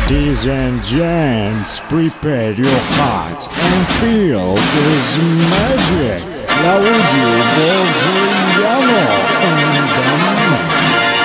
Ladies and gents, prepare your heart and feel this magic. Claudio Borgiano in the mix.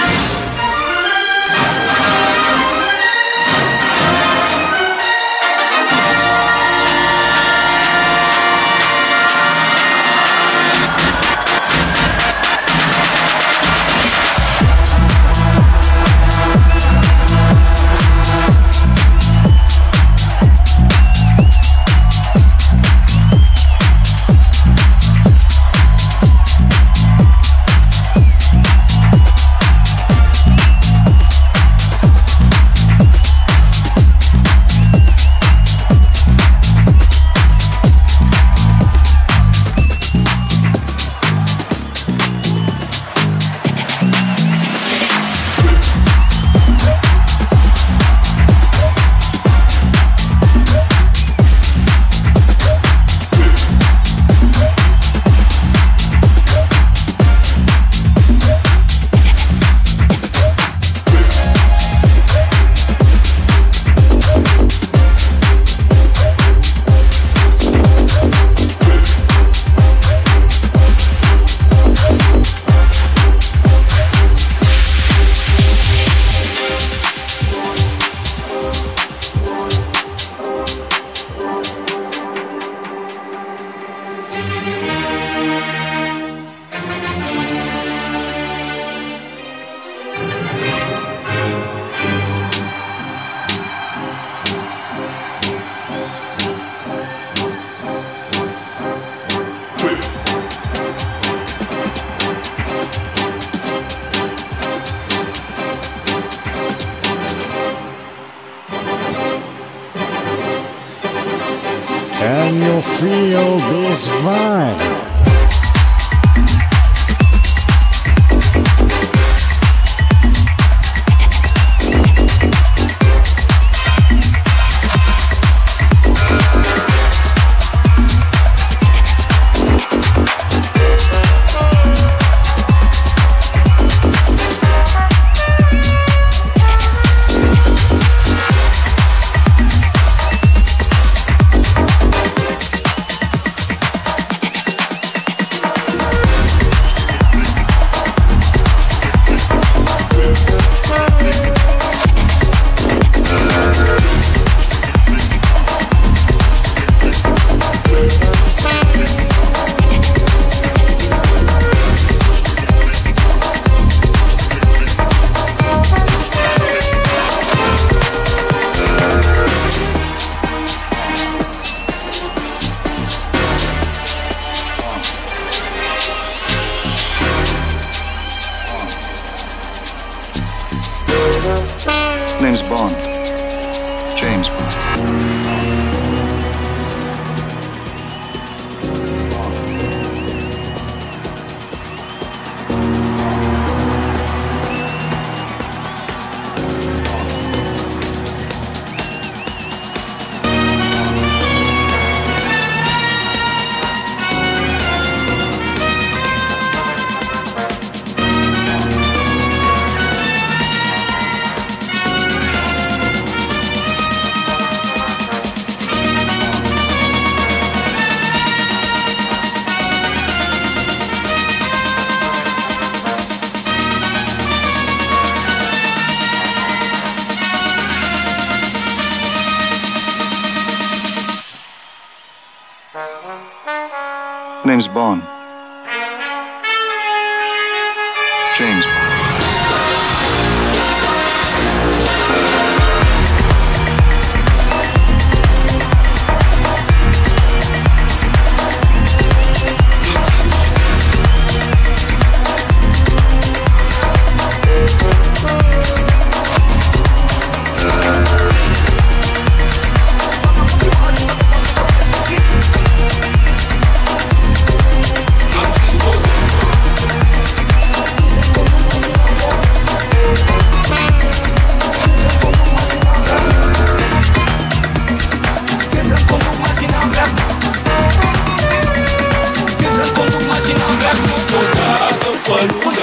Can you feel this vibe? Name's Bond. James Bond. Name's Bond. James Bond.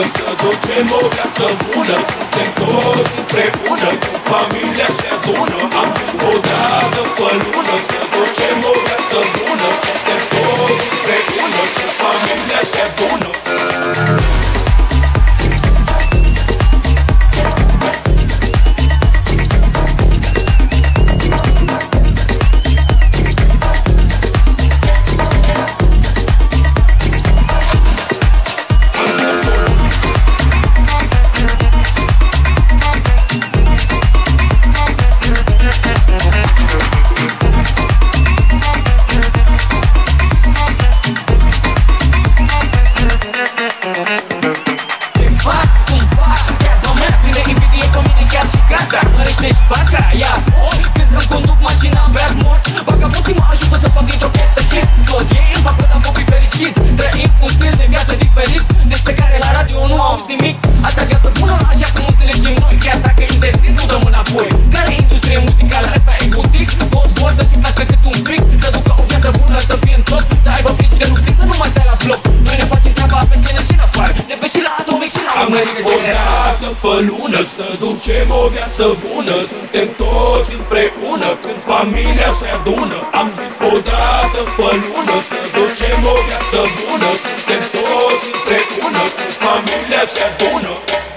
Ducem o viață bună, suntem toți împreună, cu familia se adună. Deci parcă ia când îmi conduc mașina în beat mort, vagabonții mă ajută să fac dintr-o piesă hit. Tot ei îmi fac până am fi fericit. Trăim un stil de viață diferit, despre care la radio nu auzi nimic. Asta viață bună, așa cum înțelegem noi. Chiar dacă interzis, nu dăm înapoi. Care industrie muzicală, asta e butic. Toți vor să țipească cât un pic, să ducă o viață bună, să fie în top, să aibă frici de lucru, să nu mai stea la bloc. Noi ne facem treaba pe cele și în afară, ne vezi și la atomic și la americă. O dată pe lună să ducem o viață bună, suntem toți împreună când familia se adună. Am zis o dată pe lună să ducem o viață bună, suntem toți împreună când familia se adună.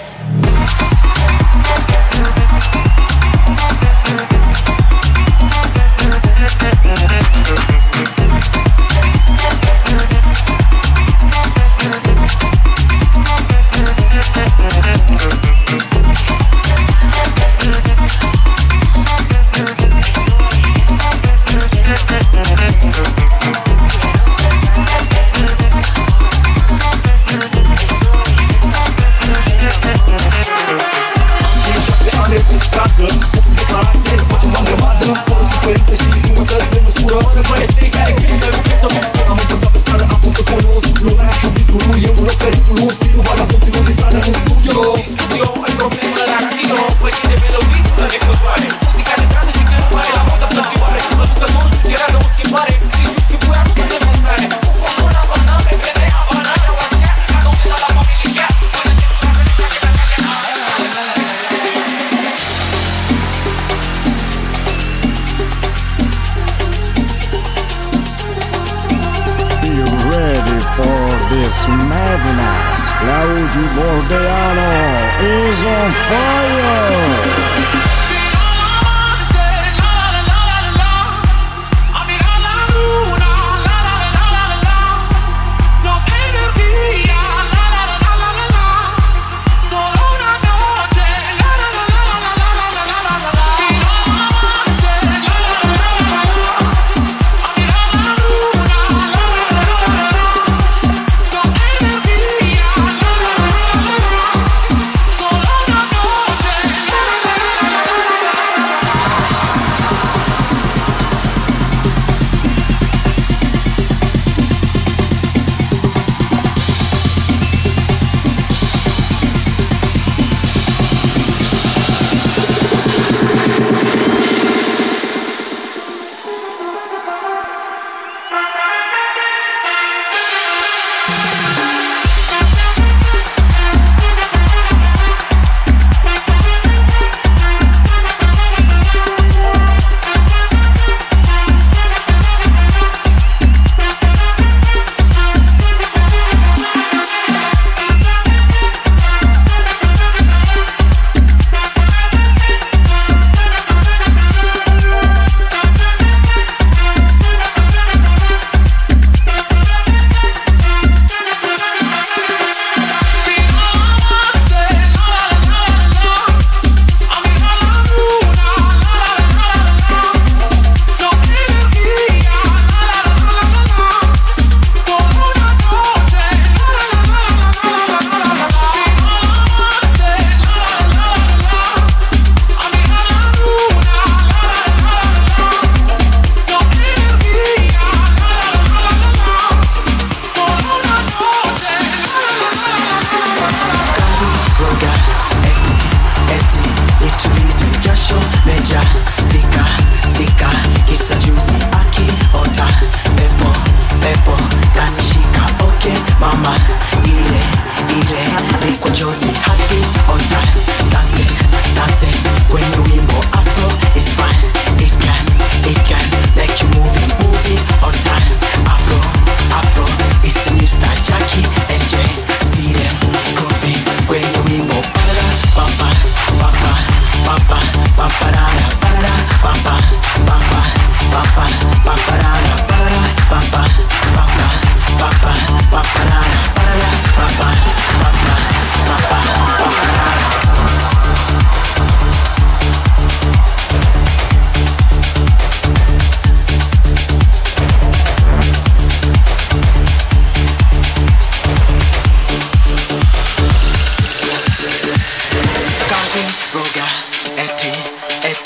Madness, Claudio Bordeano is on fire!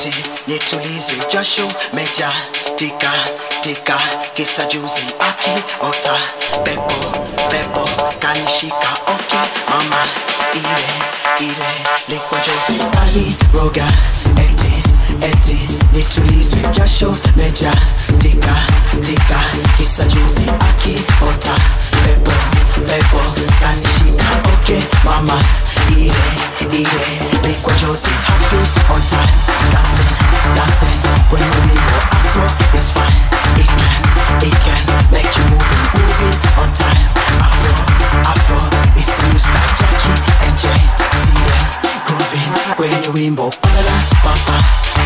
eti nitulize jasho meja tika tika kisa juzi aki ota pepo kanishika oki mama ile likwa jozi ali roga eti nitulize jasho meja tika tika kisa juzi aki ota pepo kanishika oki mama ile likwa jozi happy on time dancing when you leave afro is fine it can make you moving on time afro is the new style Jackie and Jane see them grooving when you wimbo parara papa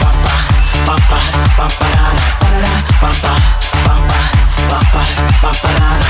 parara papa parara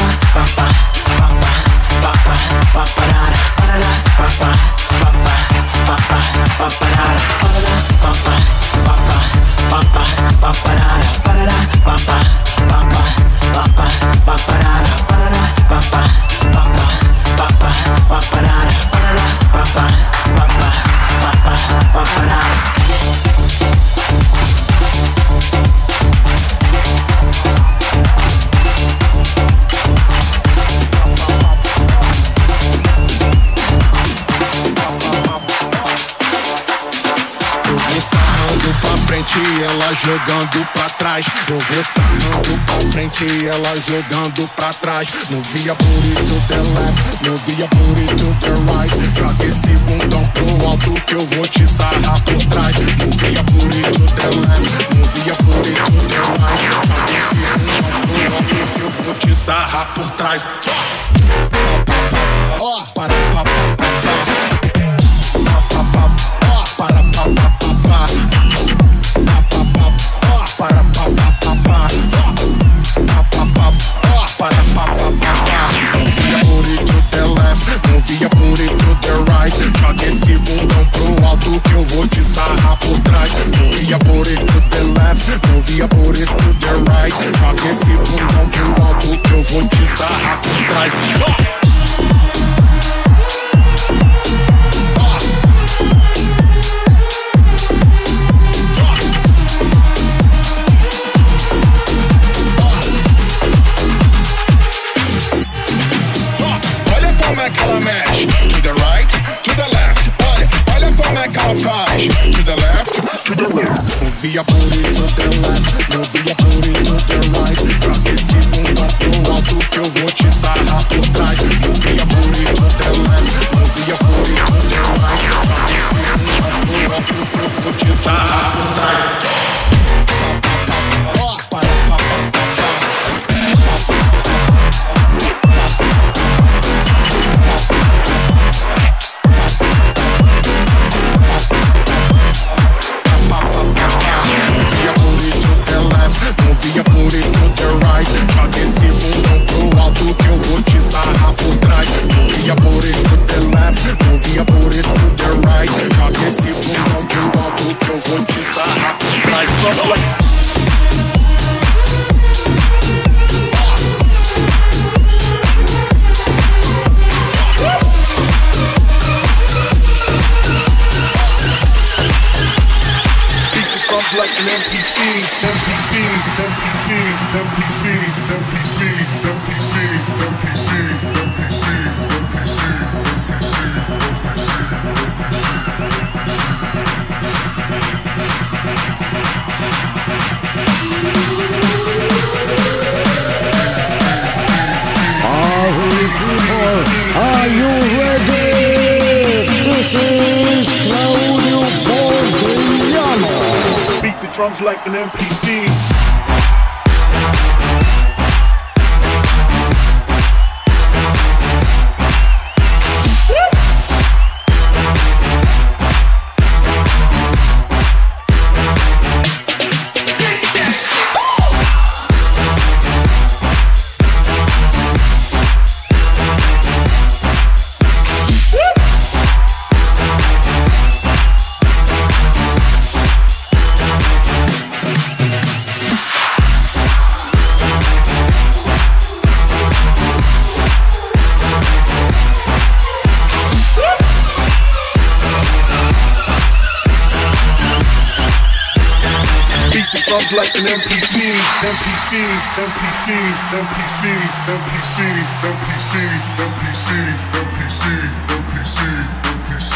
ela jogando pra trás, eu vou sarrando pra frente e ela jogando pra trás. Não via bonito the left, não via bonito the right. Joga esse bundão pro alto que eu vou te sarrar por trás. Não via bonito the left, não via bonito the right. Joga esse bundão pro alto que eu vou te sarrar por trás. Ó, para pa pa pa para pa pa pa não via bonito the left, não via bonito the right. Joga esse bundão pro alto que eu vou te sarrar por trás. Não via bonito the left, não via bonito the right. Joga esse bundão pro alto que eu vou te sarrar por trás. Ela mexe, to the right, to the left. Olha como é que ela faz, to the left, to the left. Não via bonito the left, não via bonito the right. Joga esse bundão pro alto que eu vou te sarrar por trás. Não via bonito the left, não via bonito the right. Joga esse bundão pro alto que eu vou te sarrar por trás. Joga esse bundão pro alto que eu vou te sarrar por trás. Não via bonito the left, não via bonito the right. Joga esse bundão pro alto que eu vou te sarrar por trás. Like an NPC, NPC, NPC, NPC, NPC, NPC, NPC, NPC, NPC, Are you ready? This is Claudio Bordelliano. Beat the drums like an NPC. drums like an MPC, MPC, MPC, MPC, MPC, MPC, MPC, MPC, MPC, MPC,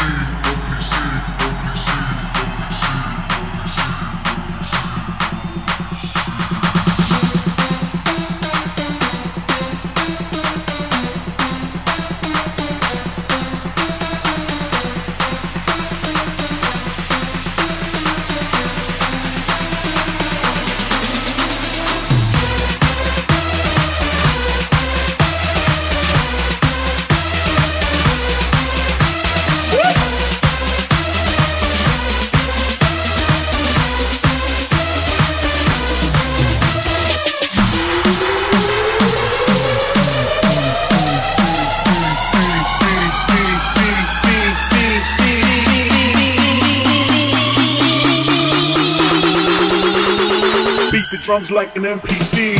drums like an MPC.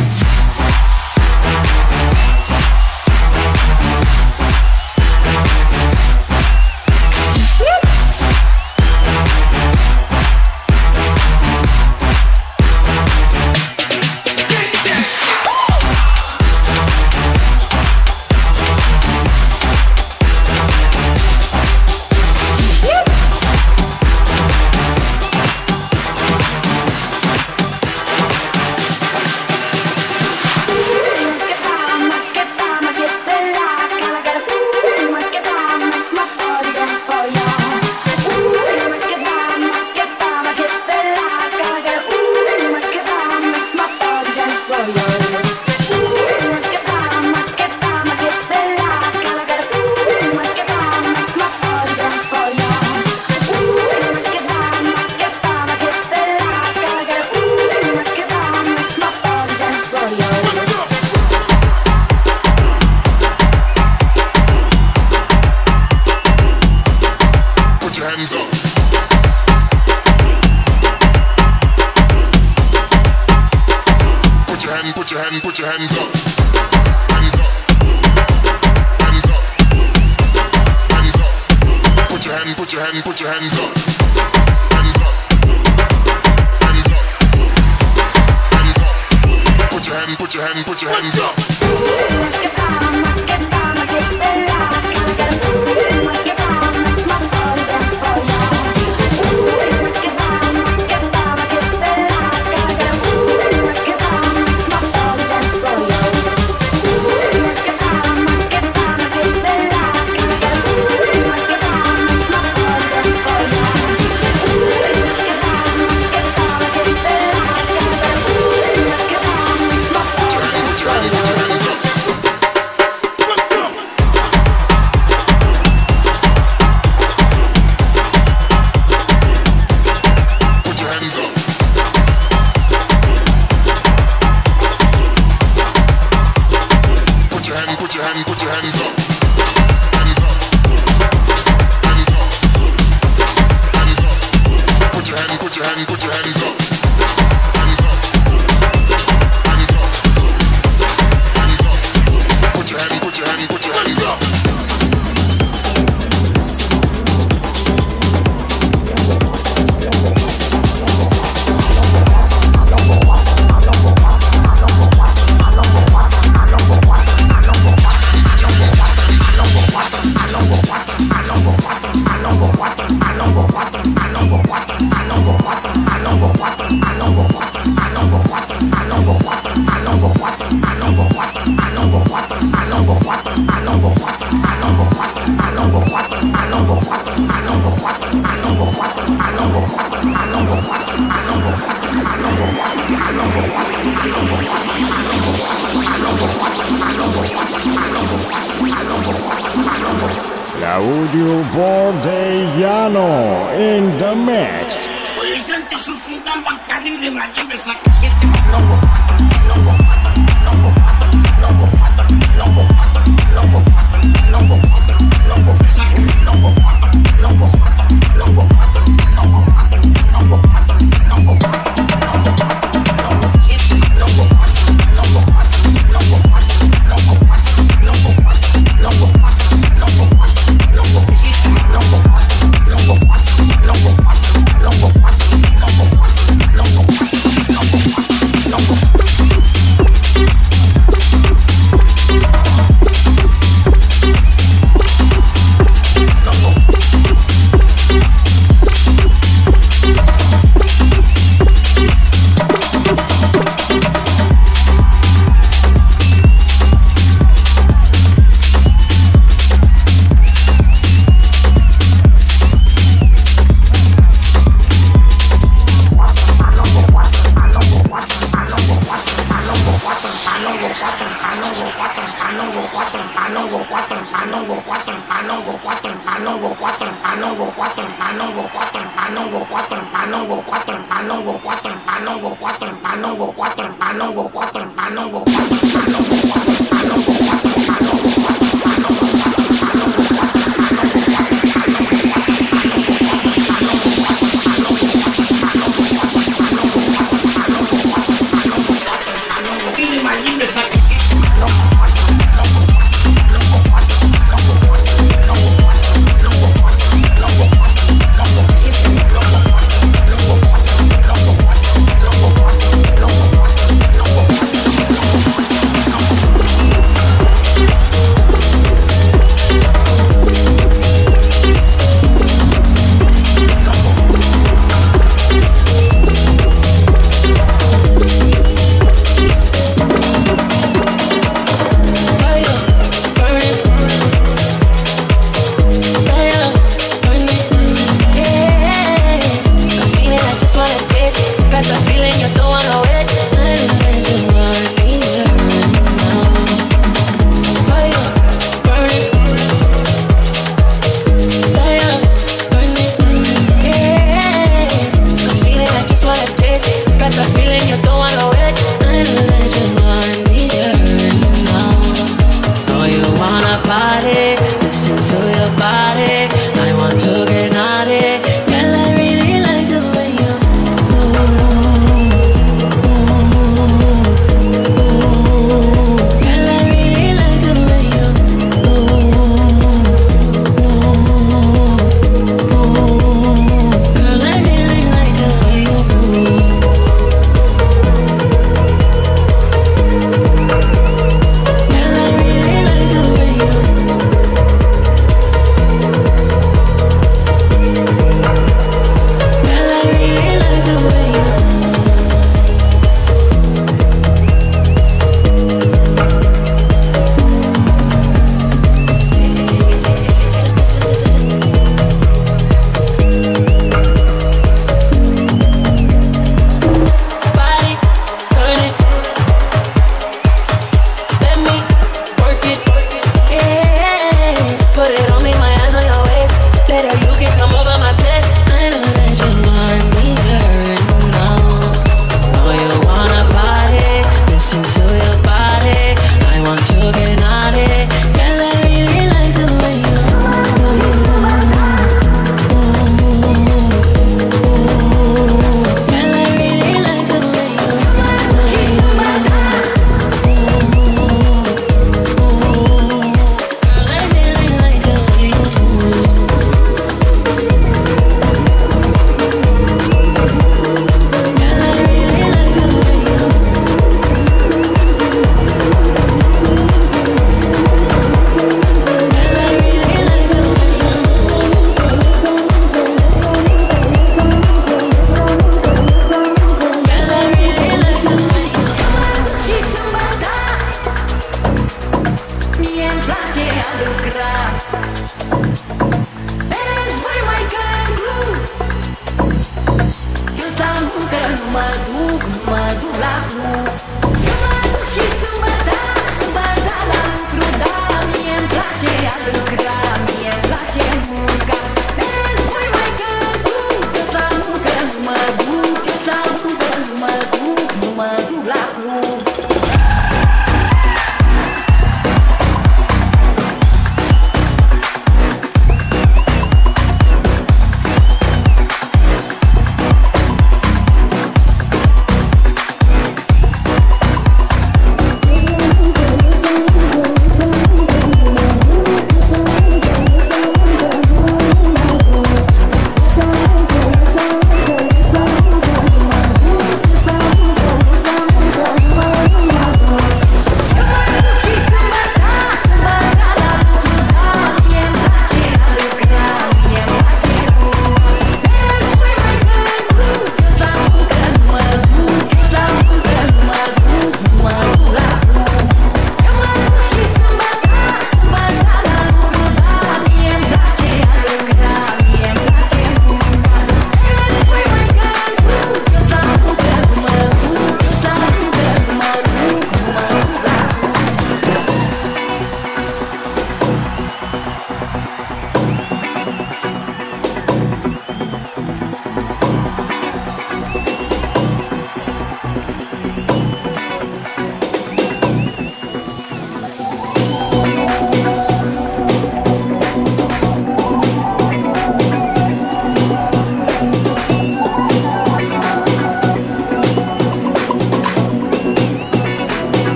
Put your hands up. Hands up. Hands up. Hands up. Put your hands up. Hands up. Hands up. Hands up. Put your hands up. Claudio Bordeano in the mix. Presente sul sultan bancadile ma io mi sa che siete logo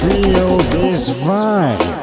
feel this vibe.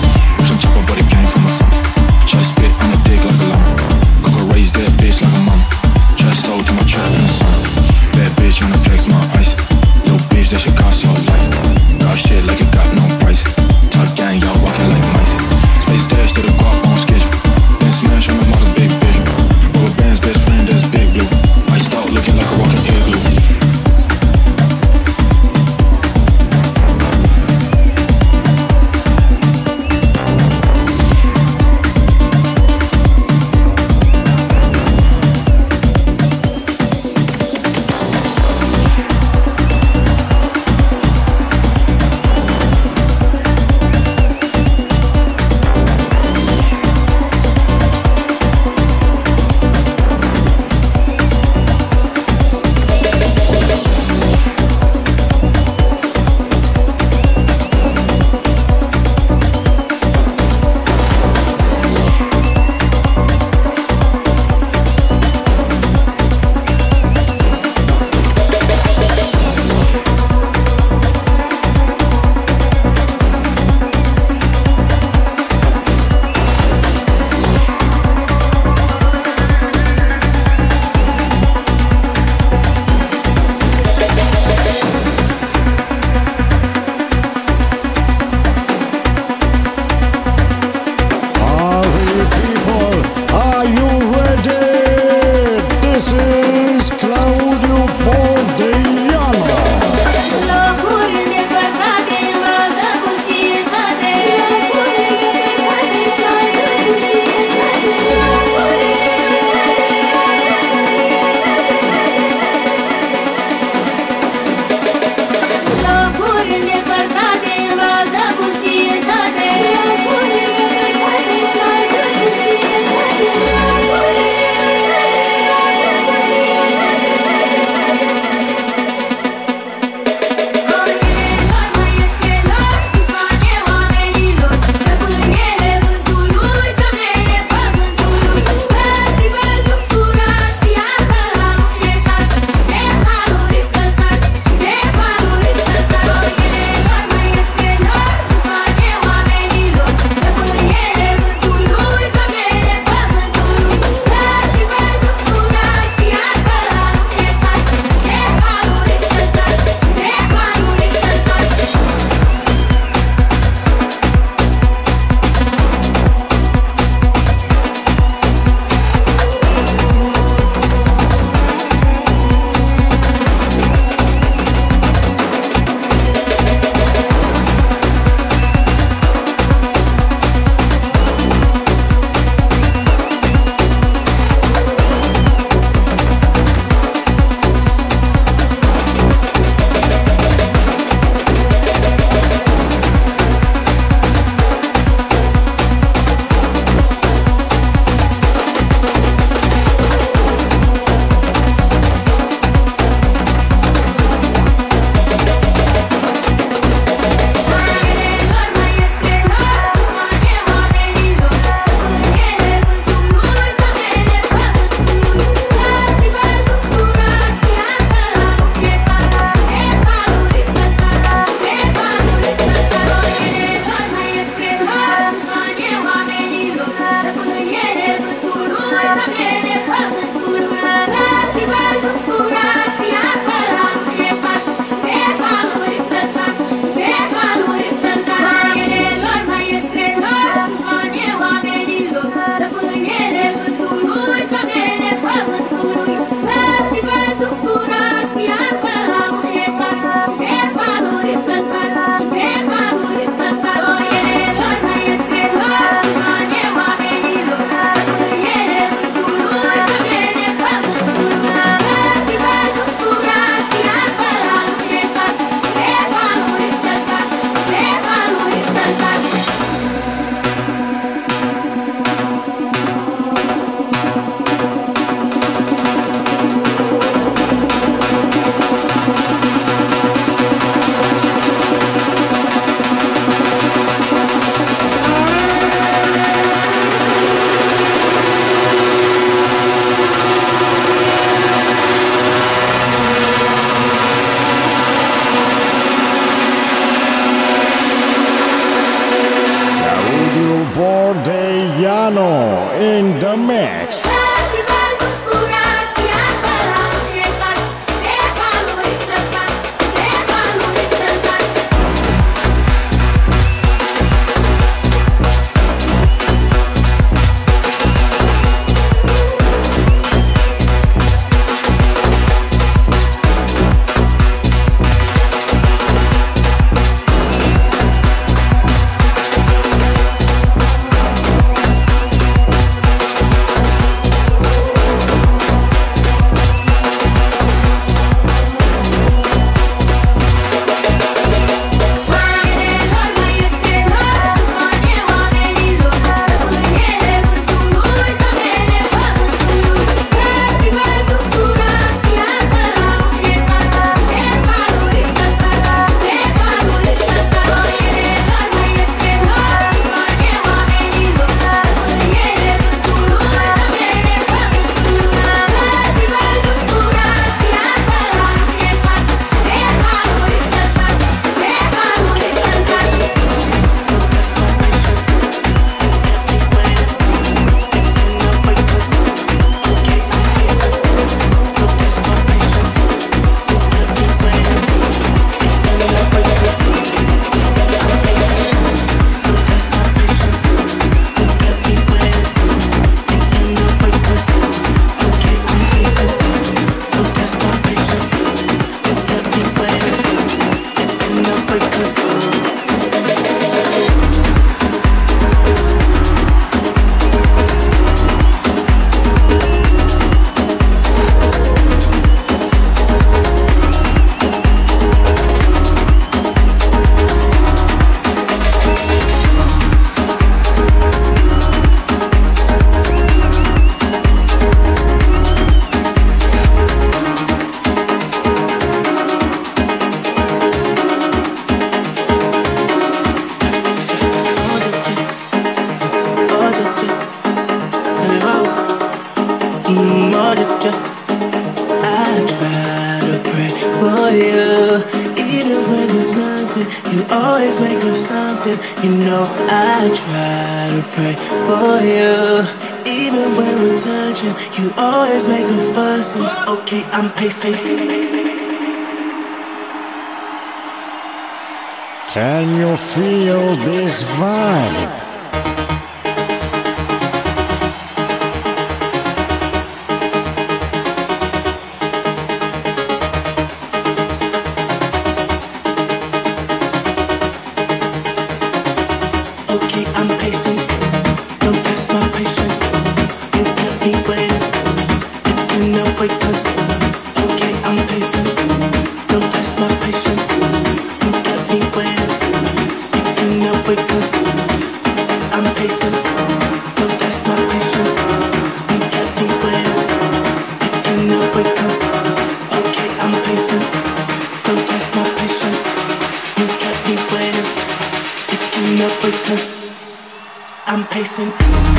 Try spit on a dick like a llama. Coco raised that bitch like a mama. You always make up something. You know I try to pray for you. Even when we're touching, you always make a fuss. Okay, I'm pacing. Can you feel this vibe? I'm pacing.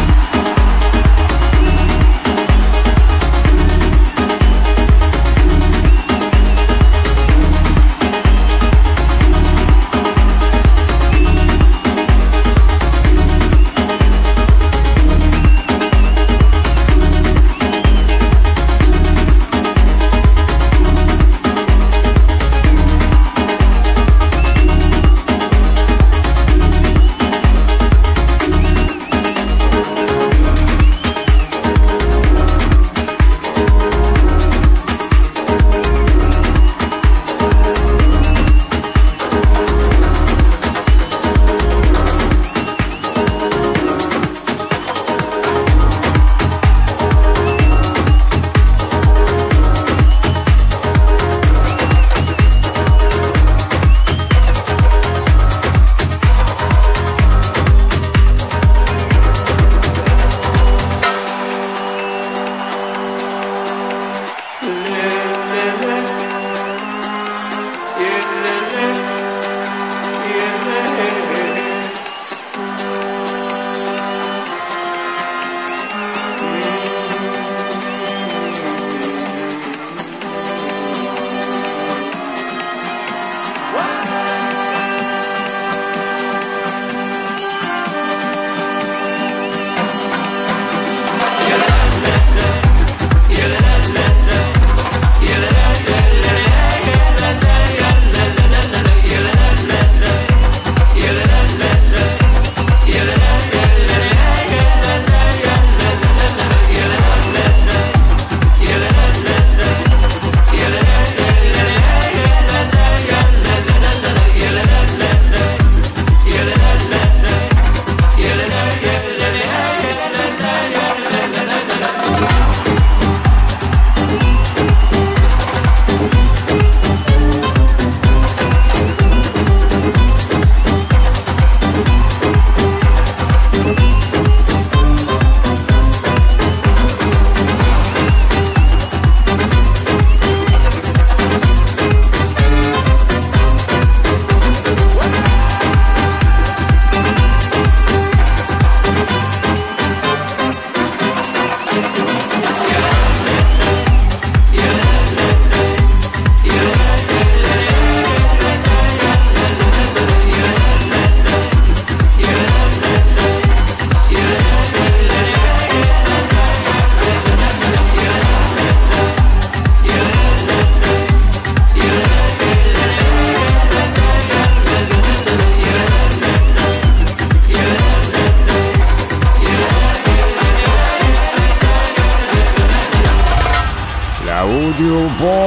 Claudio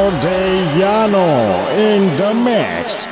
Bordeano in the mix.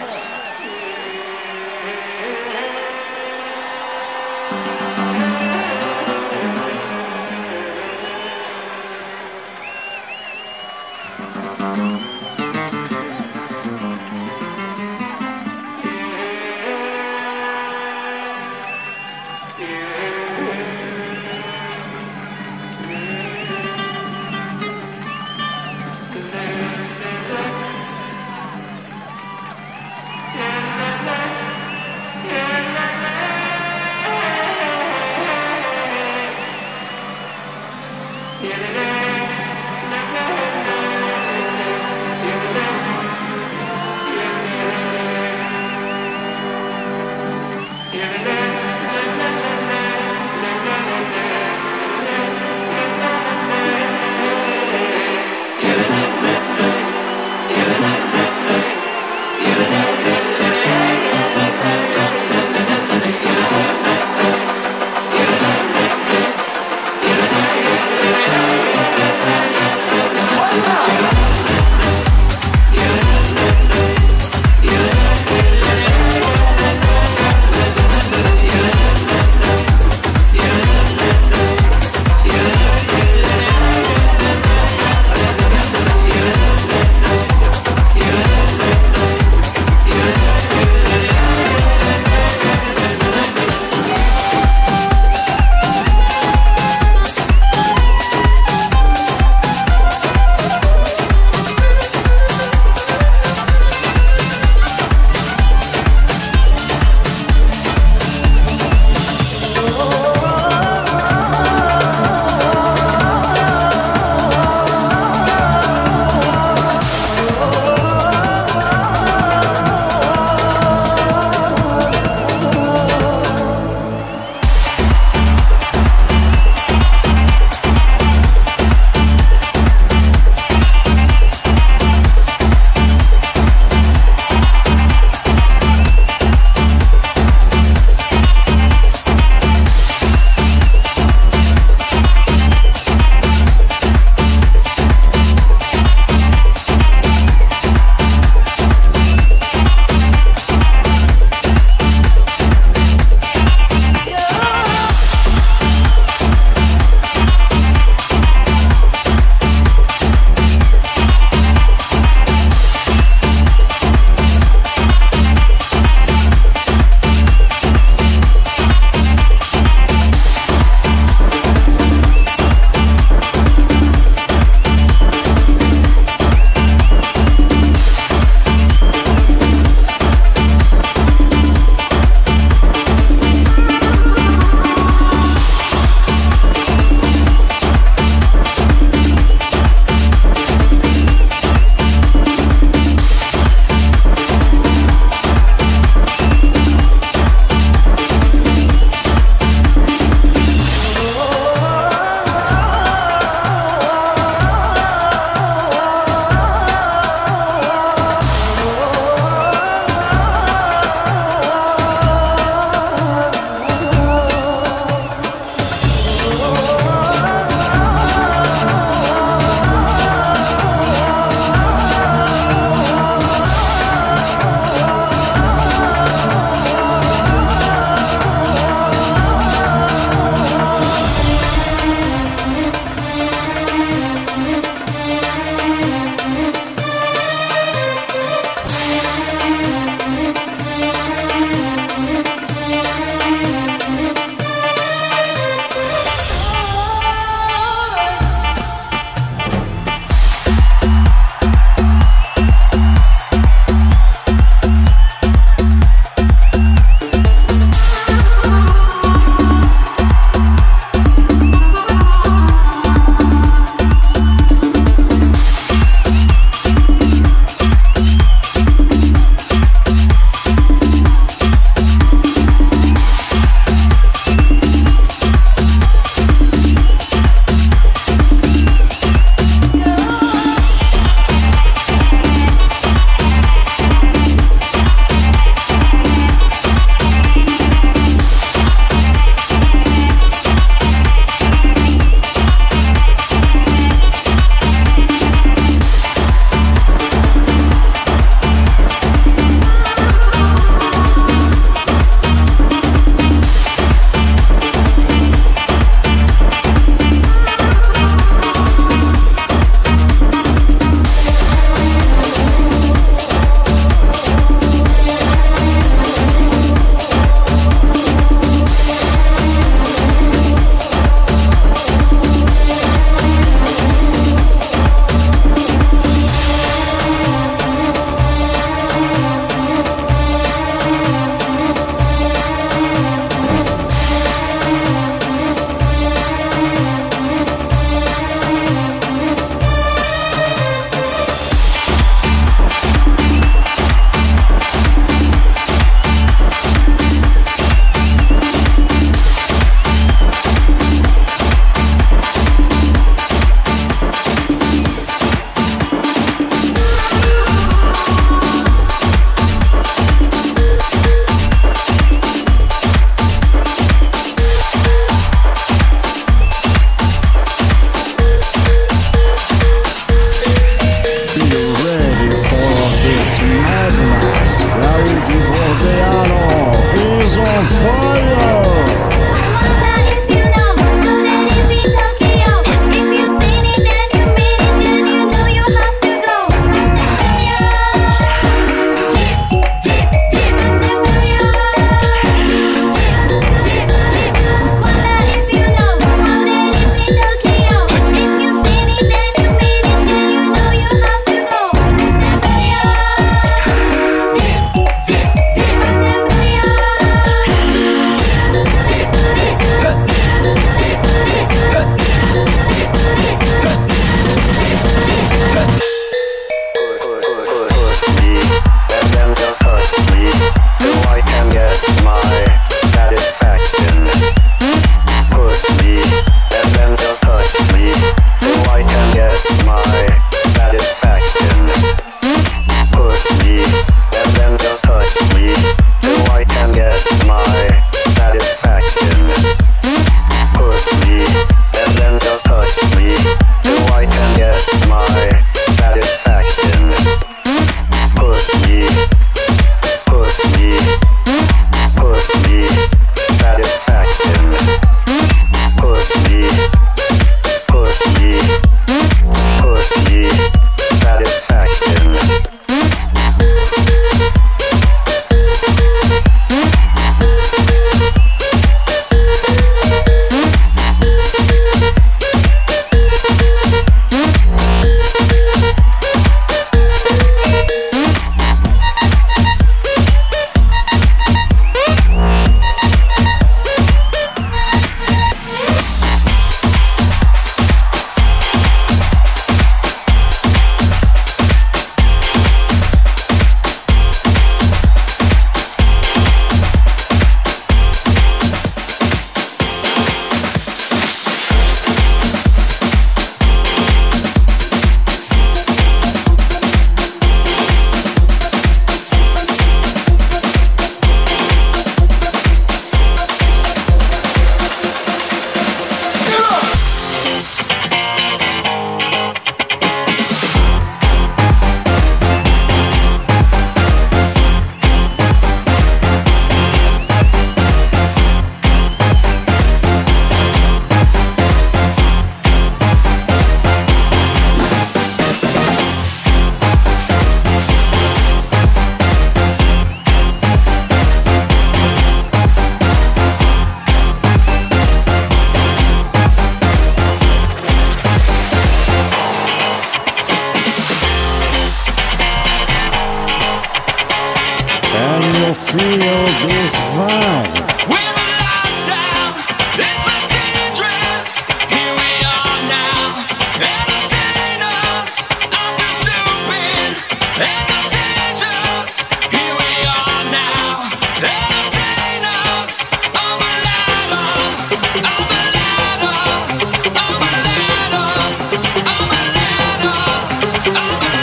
feel this vibe? When the lights out, it's less dangerous. Here we are now. Entertain us. I feel stupid and contagious. Here we are now. Entertain us. I'm a ladder. I'm a ladder. I'm a ladder. I'm a ladder. I'm a ladder. I'm a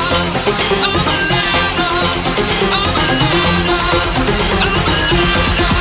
ladder. I'm a ladder. I'm a ladder.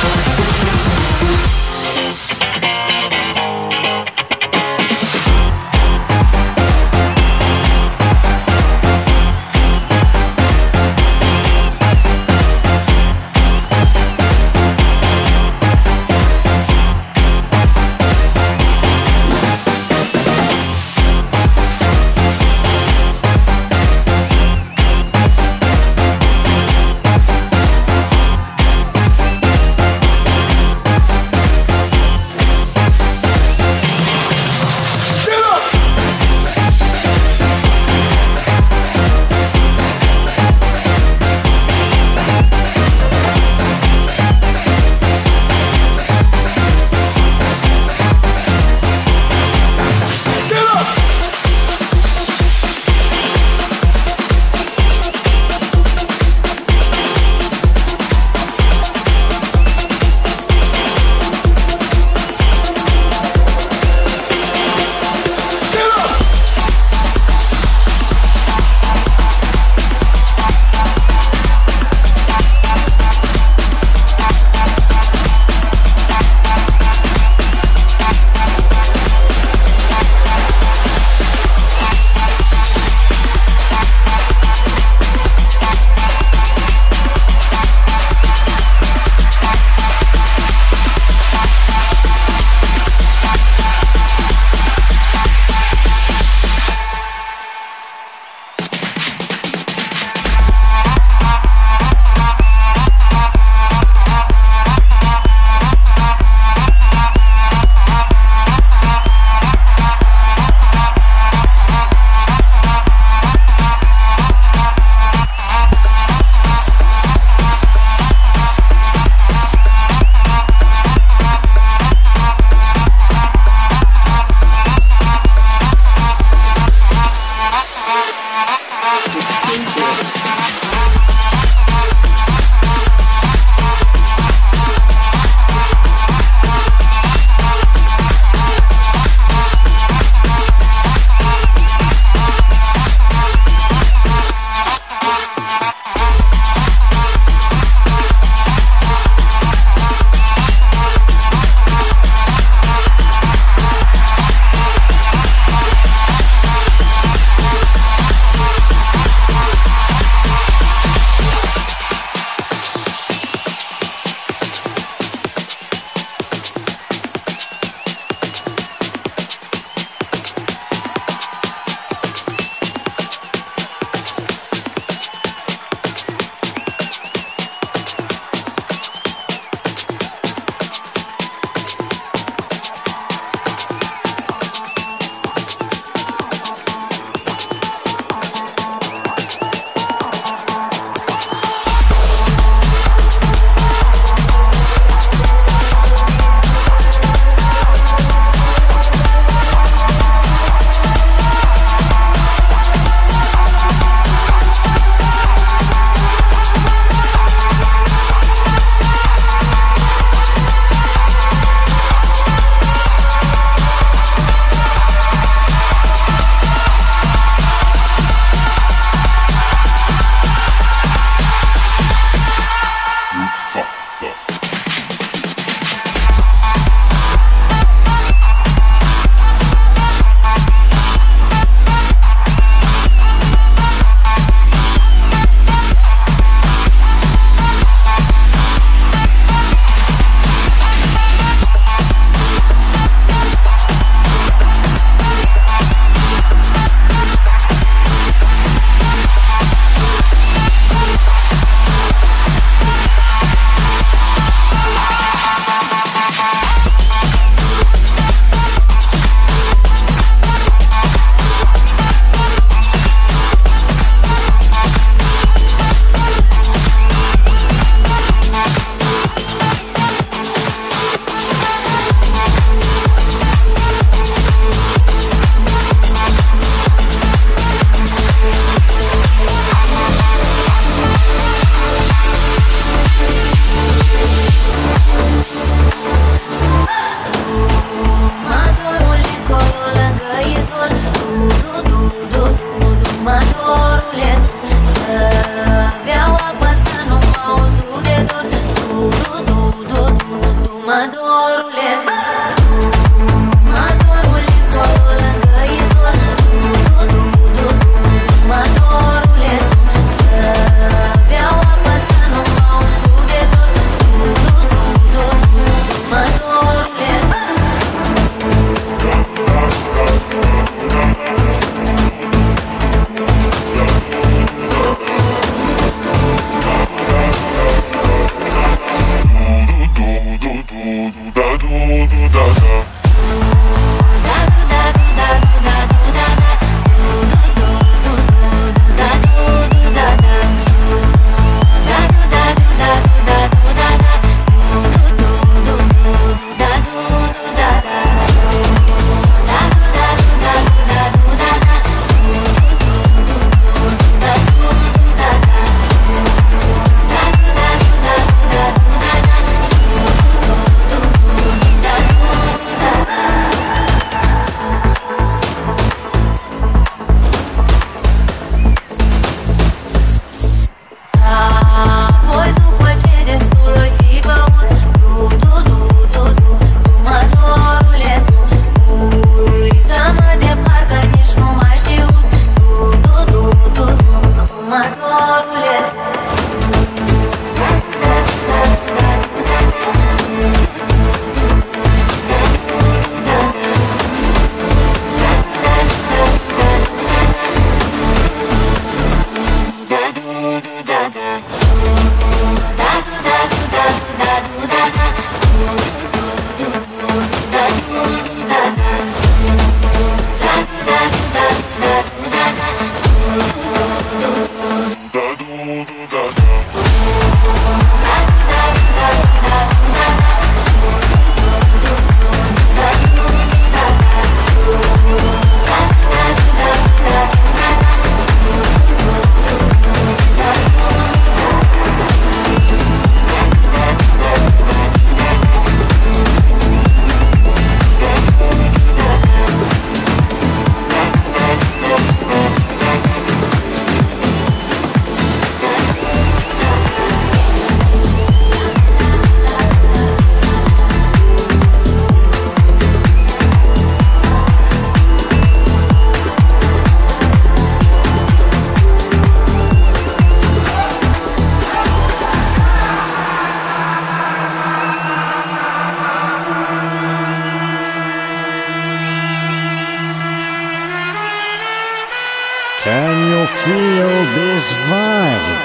feel this vibe.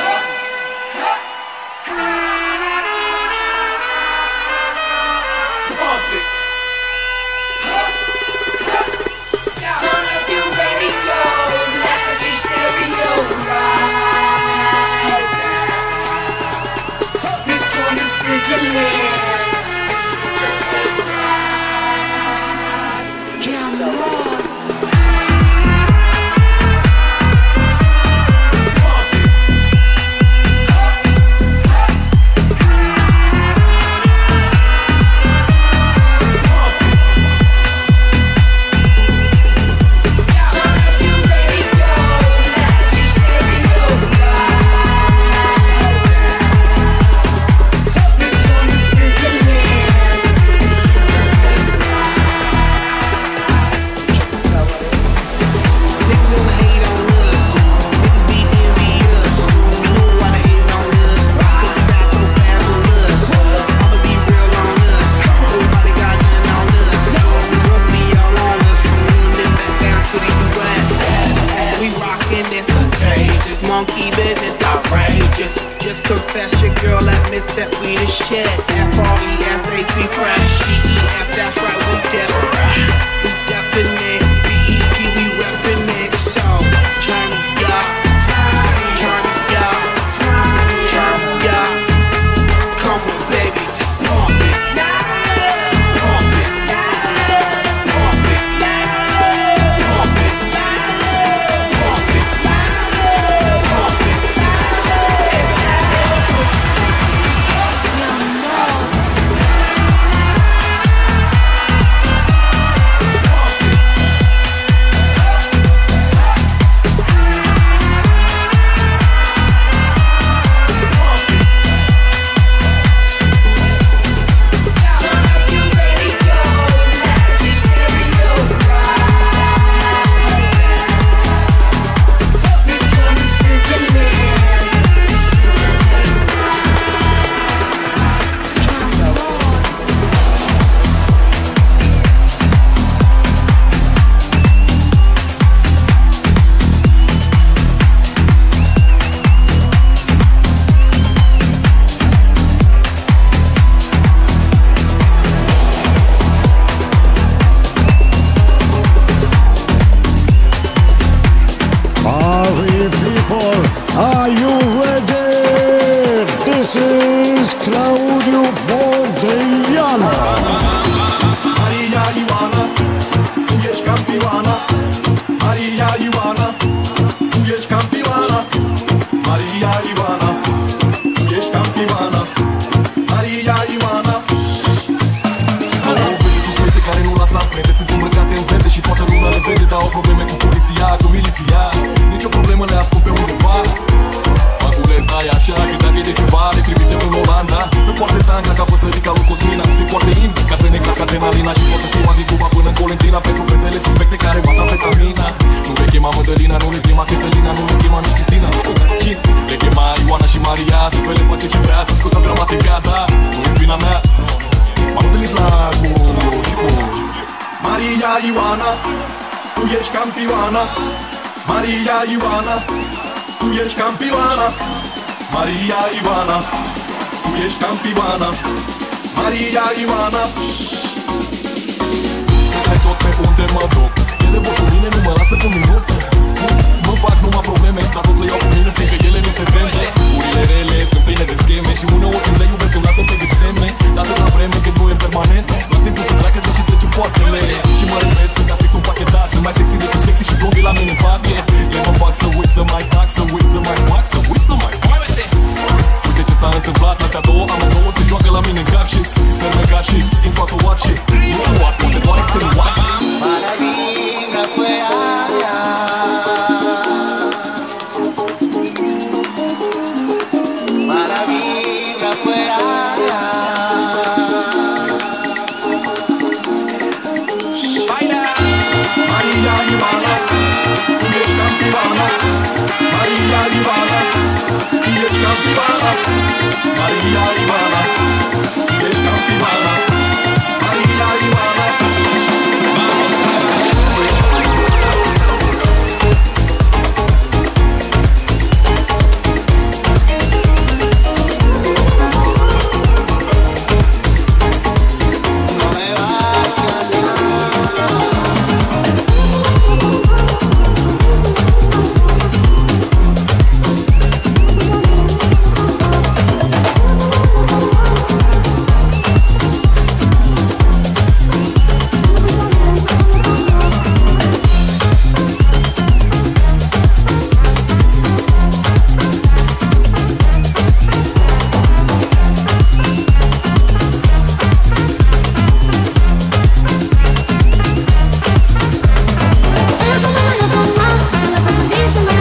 Are you ready? This is Claudio Bordeano. Maria Ioana, tu ești campioana. Maria Ioana, tu ești campioana. Maria Ioana, tu ești campioana. Maria Ioana. Am o vede suspecte care nu lasă amprente. Sunt îmbrăcate în verde și toată lumea le vede. Dar au probleme cu poliția, cu miliția. Nici o problemă, le ascult pe undeva. Stai așa, că dacă e de ceva, le trimite în Olanda. Se poate tank la capăsărica lui Cosmina. Se poate invers ca să ne crească adrenalina. Și poate stima din Cuba până în Colentina. Pentru fetele suspecte care bat amfetamina. Nu le chema Mădălina, nu le chema Cătălina. Nu le chema nici Cristina, nu știu cine. Le chema Ioana și Maria. De fel le face ce vrea, să-mi scoți gramatica, da. Nu e vina mea. M-am întâlnit la cu și cu Maria Ioana, tu ești campioana. Maria Ioana, tu ești campioana. Maria Ioana, tu ești campioana. Maria Ioana. Stai tot pe unde mă duc. Ele vor cu mine, nu mă lasă cu minut. Mă fac numai probleme, dar tot le iau cu mine, fiindcă ele nu se vende. Urile rele sunt pline de scheme și uneori când le iubesc îmi lasă pe semne. Dar de la vreme când nu e permanent, las timpul să treacă, deși trece foarte lent. Și mă repet, sunt ca sex un pachetat. Sunt mai sexy decât sexy și blondii la mine în patie. Le mă fac să uit, să mai fac, să uit, să mai fac, să uit, să mai fac. Uite ce s-a întâmplat, astea două amândouă se joacă la mine în cap și spermă ca și infatuat și nu știu what, poate doar extenuat.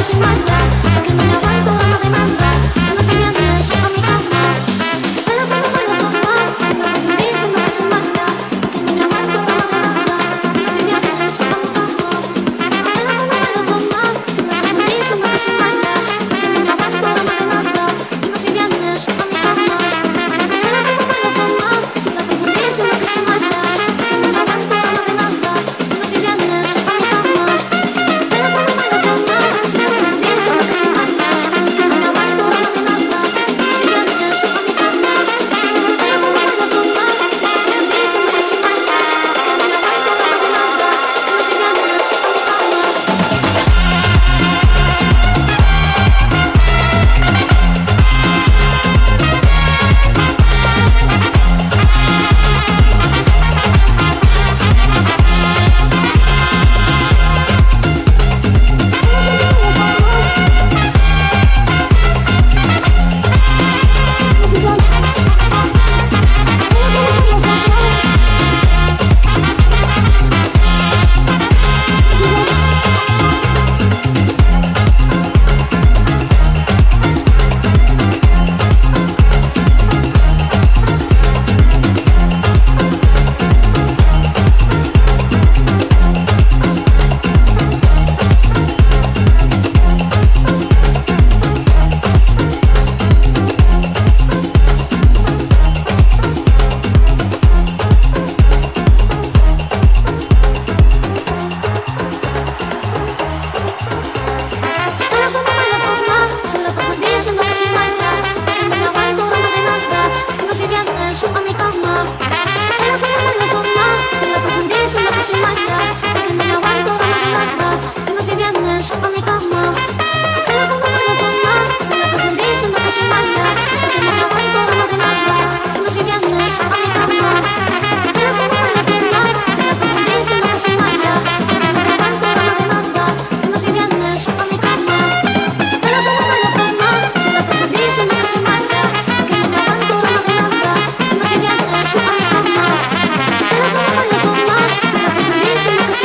Se la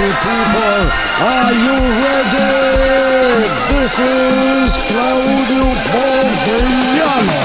party people, are you ready? This is Claudio Bordiano.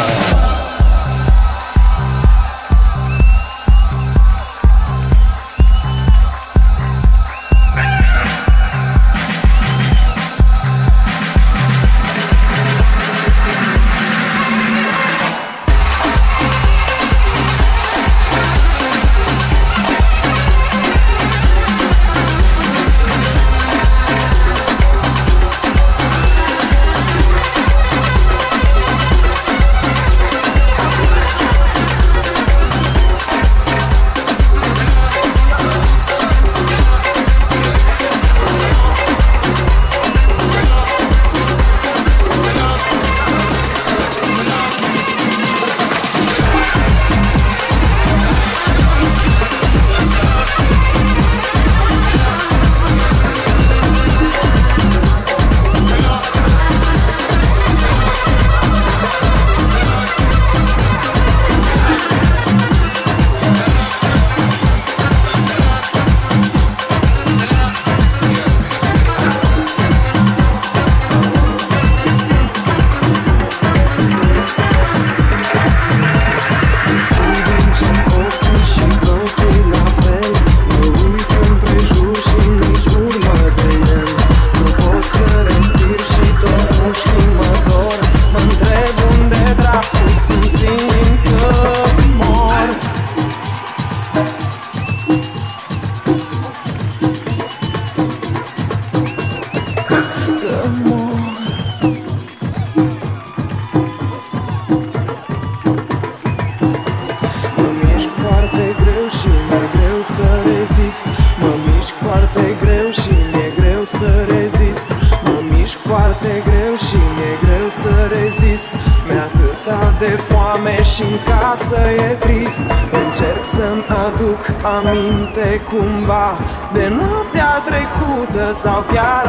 Aminte cumva de noaptea trecută sau chiar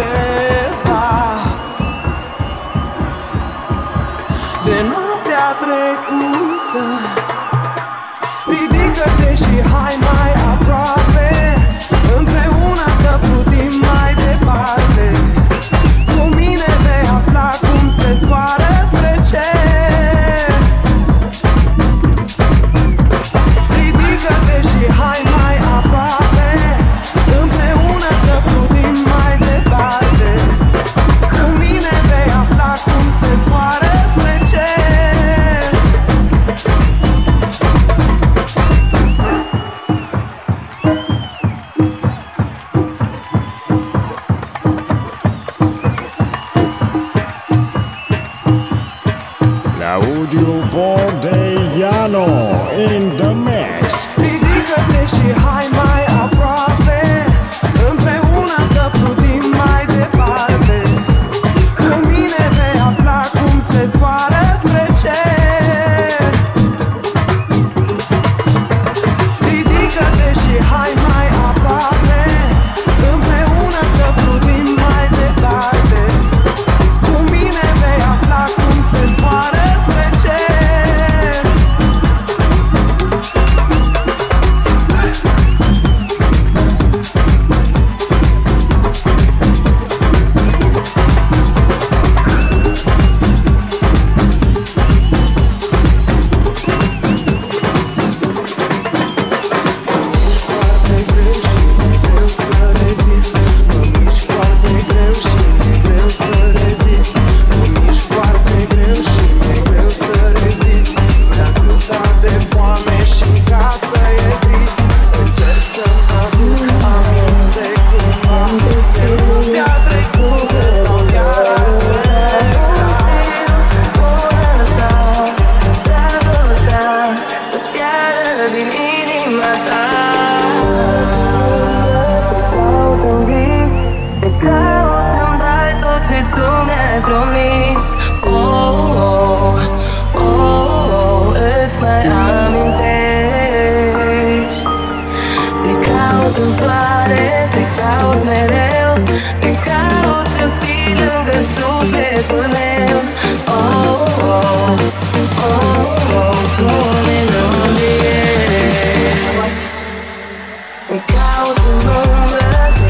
altceva, de noaptea trecută. Ridică-te și hai mai aproape, împreună să plutim mai departe. Cu mine vei afla cum se zboară spre cer. Ridică-te și hai mai aproape, împreună să plutim mai departe. Cu mine vei afla cum se zboară spre cer. Claudio Bordiano in the mix. Ridică-te și hai mai aproape, împreună să plutim mai departe. Cu mine vei afla cum se zboară spre cer. Ridică-te și hai mai aproape, împreună să plutim mai departe. Cu mine vei afla cum se zboară spre cer. Caut un nume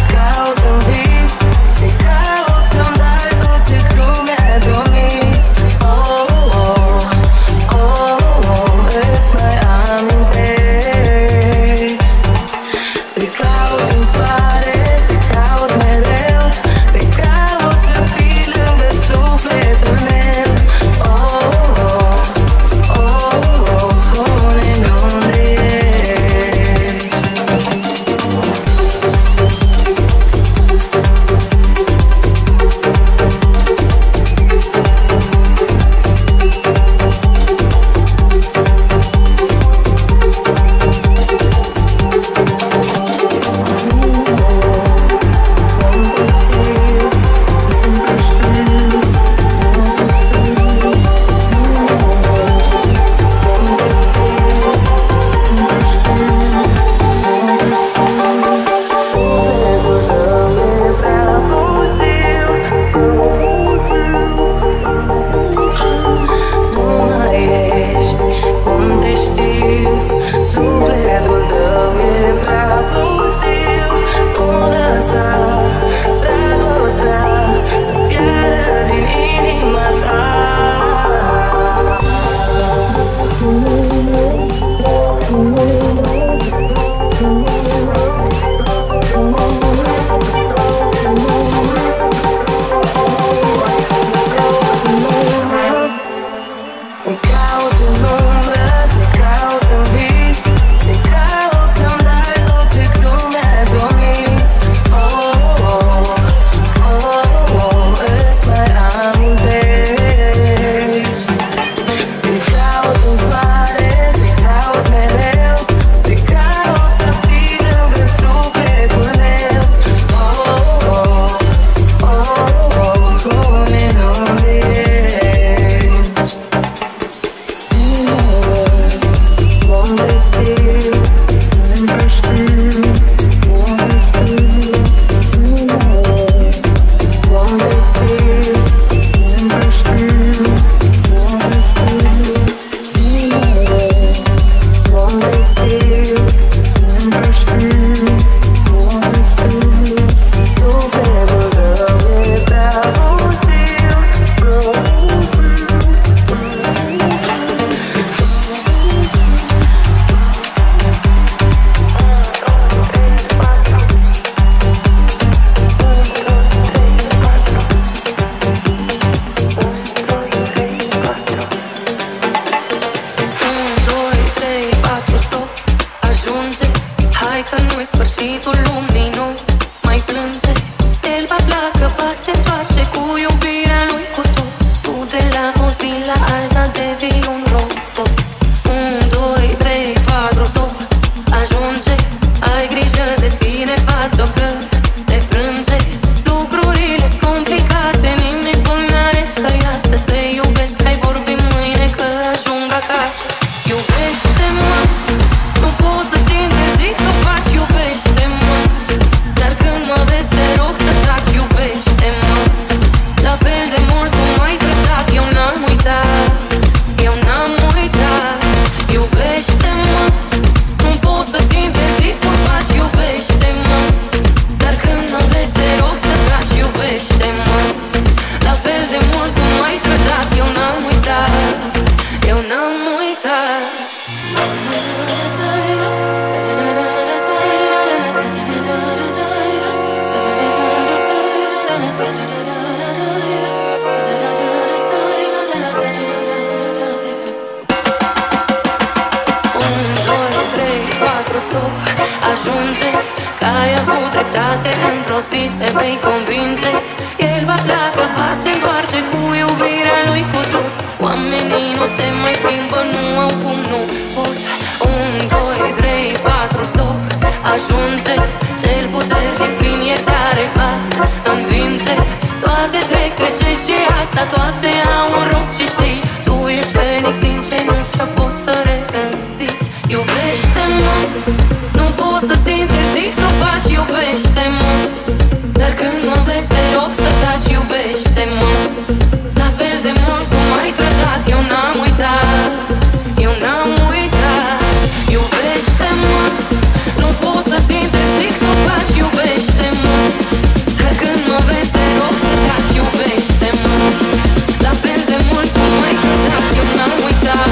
ajunge, că ai avut dreptate, într-o zi te vei convinge. El va pleaca, va se întoarce cu iubirea lui cu tot. Oamenii nu se mai schimbă, nu au cum, nu pot. 1, 2, 3, 4, stop, ajunge. Cel puternic prin iertare va învinge. Toate trec, trece și asta, toate au un rost și știi. Tu ești Fenix din cenușă, poți să reînvii. Iubește-mă, nu pot să-ți interzic să o faci, iubește-mă. Dar când mă vezi te rog să taci, iubește-mă. La fel de mult cum ai trădat, eu n-am uitat, eu n-am uitat. Iubește-mă, nu pot să-ți interzic să o faci, iubește-mă. Dar când mă vezi te rog să taci, iubește-mă. La fel de mult cum ai trădat, eu n-am uitat.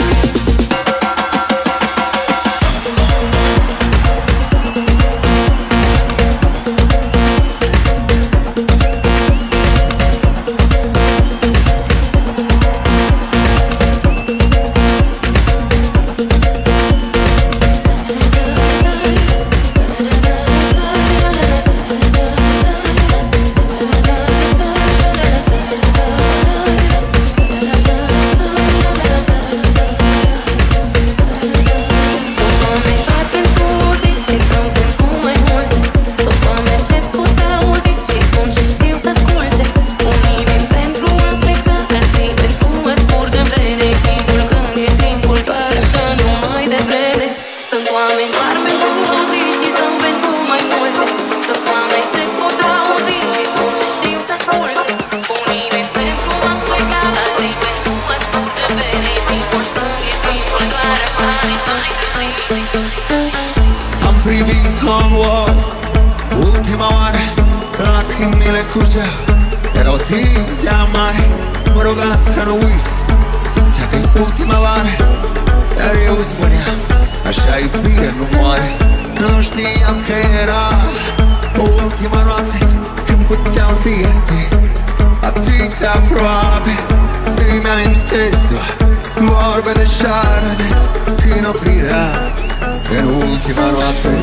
Am privit-o în ochi ultima oară, lacrimile curgeau, erau atât de amare. Mă ruga să nu uit, simțea că e ultima oară, dar eu îi spuneam, așa iubire nu moare. Nu știam că era o ultima noapte, când puteam fi atât de aproape. Îmi amintesc doar vorbe de șarpe, când o priveam în ultima noapte.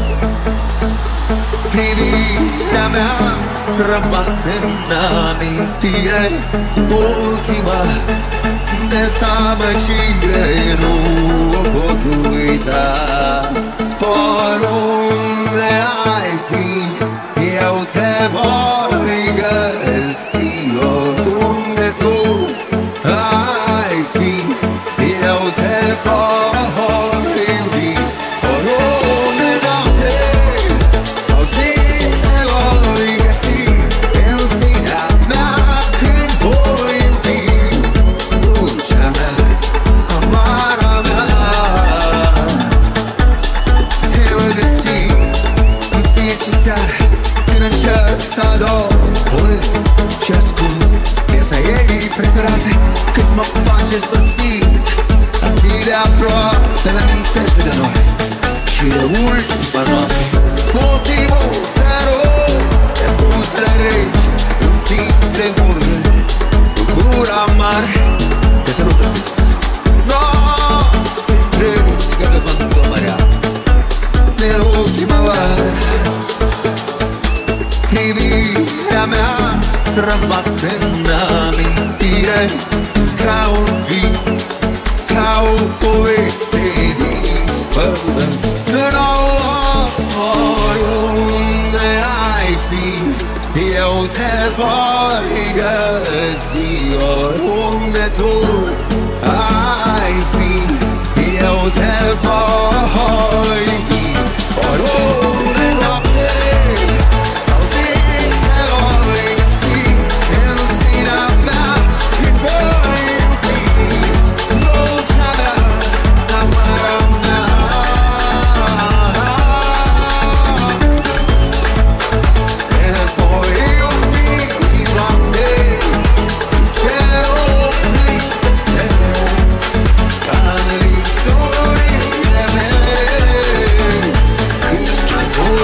Privirea mea rămasă în amintire, ultima dezamăgire, nu o pot uita. Oriunde ai fi, eu te voi găsi. Oriunde tu ai fi, eu te voi iubi. Oriunde noapte sau zi te voi găsi în sinea mea când voi iubi. Dulcea mea, amara mea, te voi găsi în fiecare seară când încerc să ador. Și ascult piesa ei preferată, cât mă face să simt atât de aproape. Mi-amintește de noi și de ultima noapte. Ultimul serum de buzele reci, în simple gură, cu gura mare, de să nu plătiți noapte întregi, că pe fantomarea de ultima oară. Privirea mea rămasă în amintire, ca un vin, ca o poveste dispărâtă. Oriunde ai fi, eu te voi găsi. Oriunde tu ai fi, eu te voi iubi. Oriunde noapte sau zi te voi găsi în sinea mea când voi iubi. Dulcea mea, amara mea, te voi iubi noapte sub cerul plin de stele, ca în visurile mele. Când îți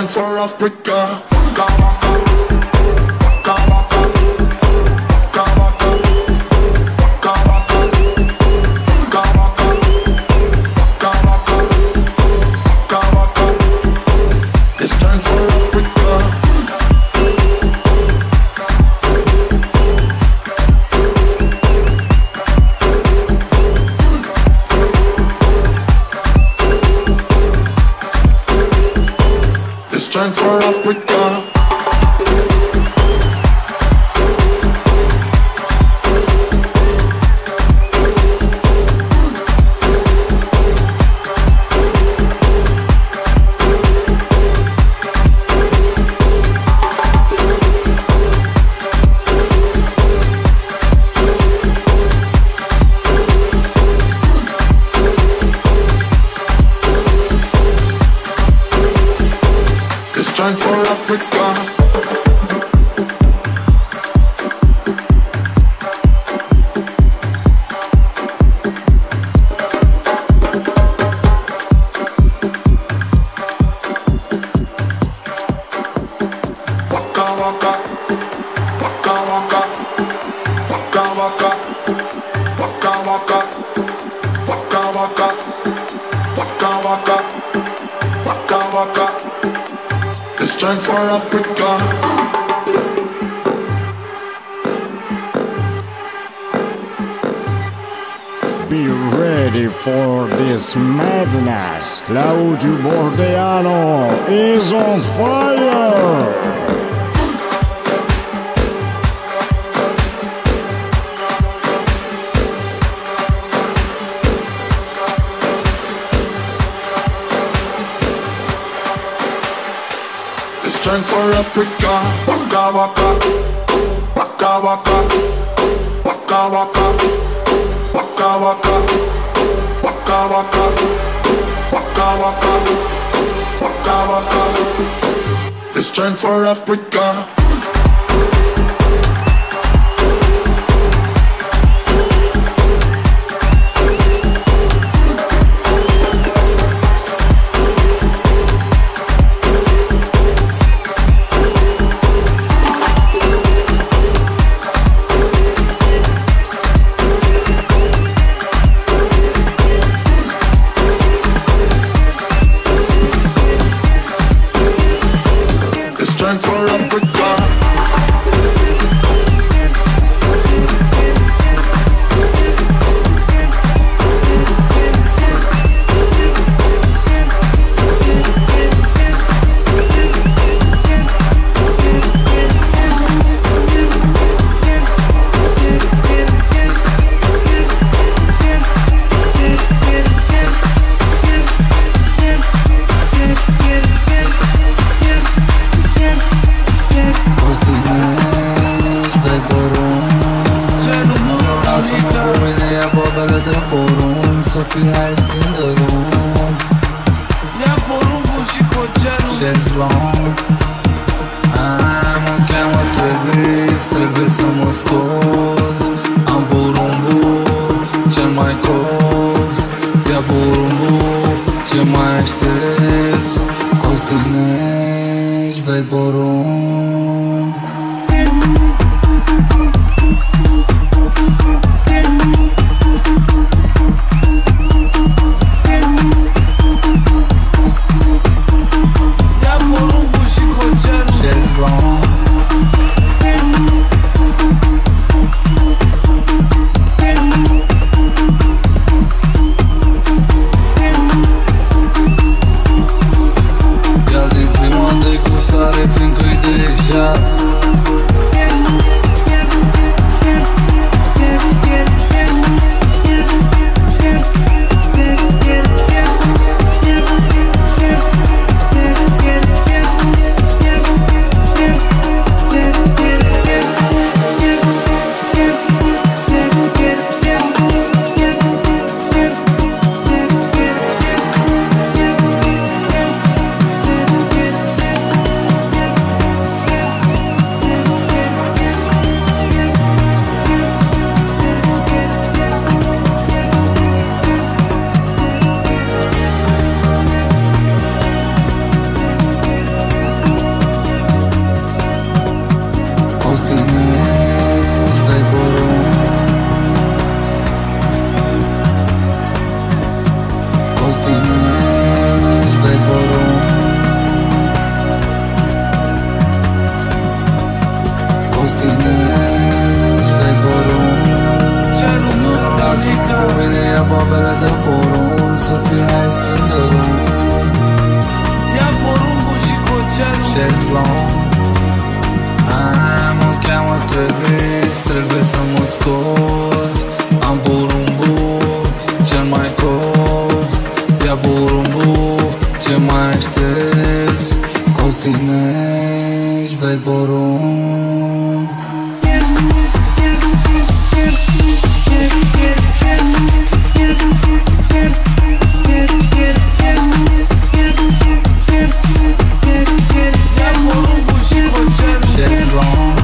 time for Africa. Waka waka, waka waka, waka waka, waka waka, waka waka, waka waka, waka waka. It's time for Africa. It's time for Africa. It's time for Africa. Waka waka, waka waka, waka waka, waka waka, waka waka, waka waka, waka waka. It's time for Africa. Be ready for this madness. Claudio Bordeano is on fire. It's time for Africa. Waka waka, waka waka, waka waka, waka waka, waka waka, waka waka, waka waka. It's time for Africa. It's time for Africa. Să fii hai sindărum Ia porumbul și cocelul Șezlong Mă cheamă trebuie să mă scot Am porumbul cel mai cos Ia porumbul ce mai aștepți Costinești, vrei porumb fiindcă-i deja Shades long. Mă cheamă trebuie să mă scot. Am porumbul cel mai cos. Ia porumbul, ce mai aștepți? Costinești, vrei porumb? Shades long.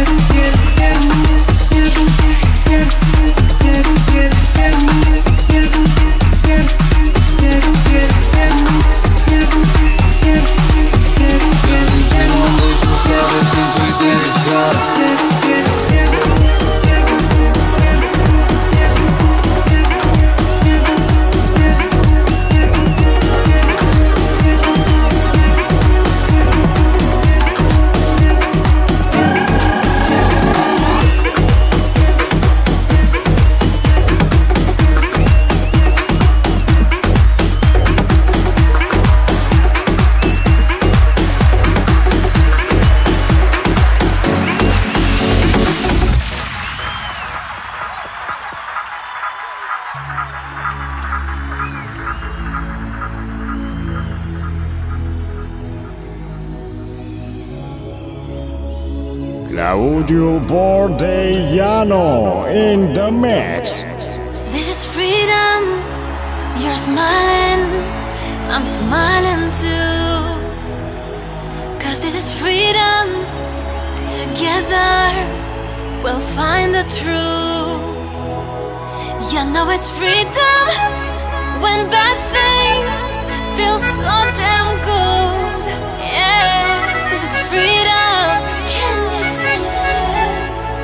Claudio Bordeano in the mix. This is freedom. You're smiling, I'm smiling too. 'Cause this is freedom. Together we'll find the truth. You know it's freedom when bad things feel so damn good. Yeah, this is freedom. Can you feel it?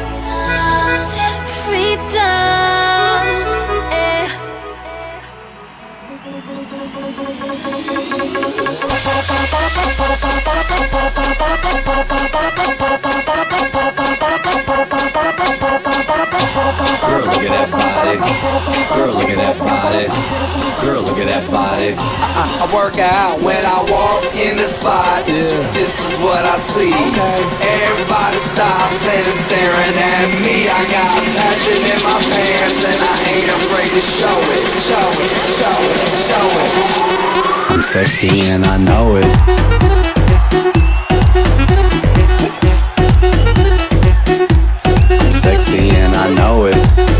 Freedom. Yeah. Girl, look at that body. Girl, look at that body. Girl, look at that body. I work out when I walk in the spot. This is what I see. Everybody stops and is staring at me. I got passion in my pants and I ain't afraid to show it. Show it, show it, show it. I'm sexy and I know it. I'm sexy and I know it.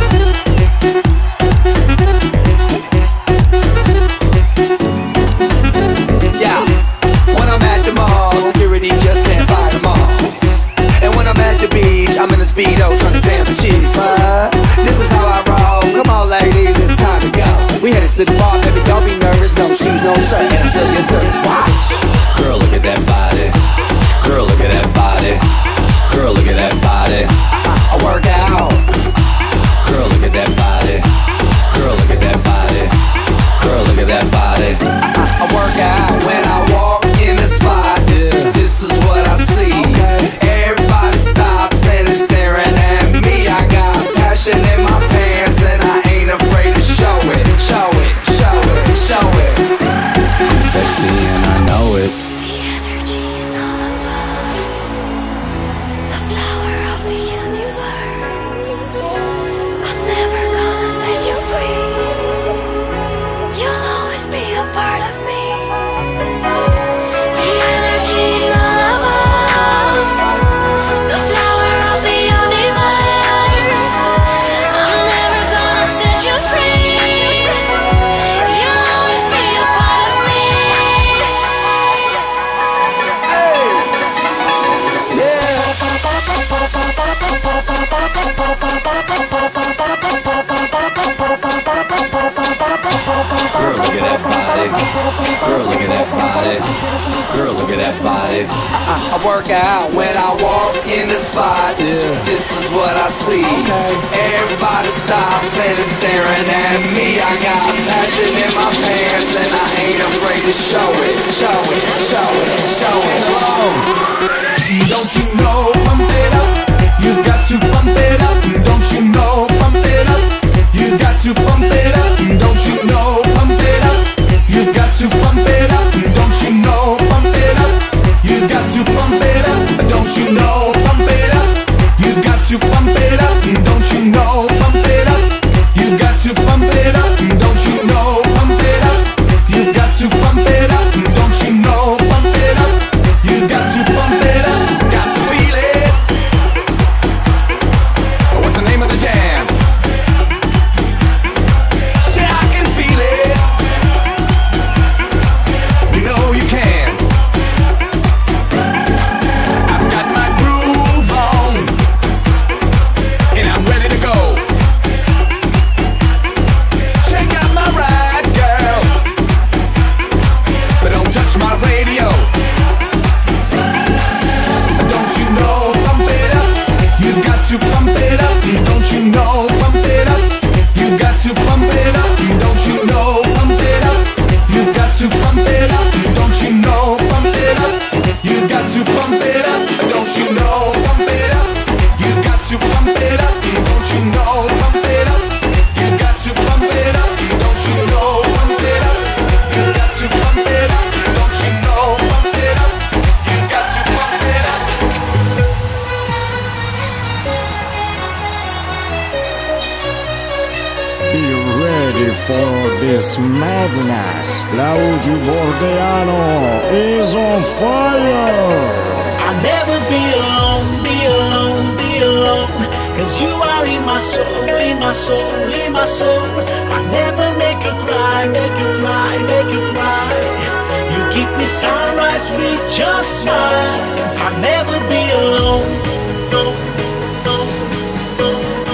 Yeah, when I'm at the mall, security just can't fight them all. And when I'm at the beach, I'm in a Speedo trying to tan the cheeks. This is how I roll. Come on, ladies, it's time to go. We headed to the bar, baby, don't be nervous. No shoes, no shirt, and I'm still your service. Watch. Girl, look at that body. Girl, look at that body. Girl, look at that body. I work out. Girl, look at that body. Girl, look at that body. Girl, look at that body. I work out when I walk in the spot. This is what I see. Everybody stops and is staring at me. I got passion in my pants and I ain't afraid to show it. Show it, show it, show it. I'm sexy and I know it. The energy in all of us, the flower of the universe. I'm never gonna set you free. You'll always be a part of me. The energy in all of us, the flower of the universe. I'm never gonna set you free. You'll always be a part of me. Girl, look at that body. Girl, look at that body. Girl, look at that body. I work out when I walk in the spot. This is what I see. Everybody stops and is staring at me. I got passion in my pants and I ain't afraid to show it. Show it, show it, show it. Don't you know, pump it up. You've got to pump it up. Don't you know, pump it up. You've got to pump it up. Don't you know, pump it up. You've got to pump it up. Don't you know, pump it up. You've got to pump for this madness. Claudio Bordeano is on fire. I'll never be alone, be alone, be alone. Cause you are in my soul, in my soul, in my soul. I'll never make you cry, make you cry, make you cry. You give me sunrise with your smile. I'll never be alone, no, no, no.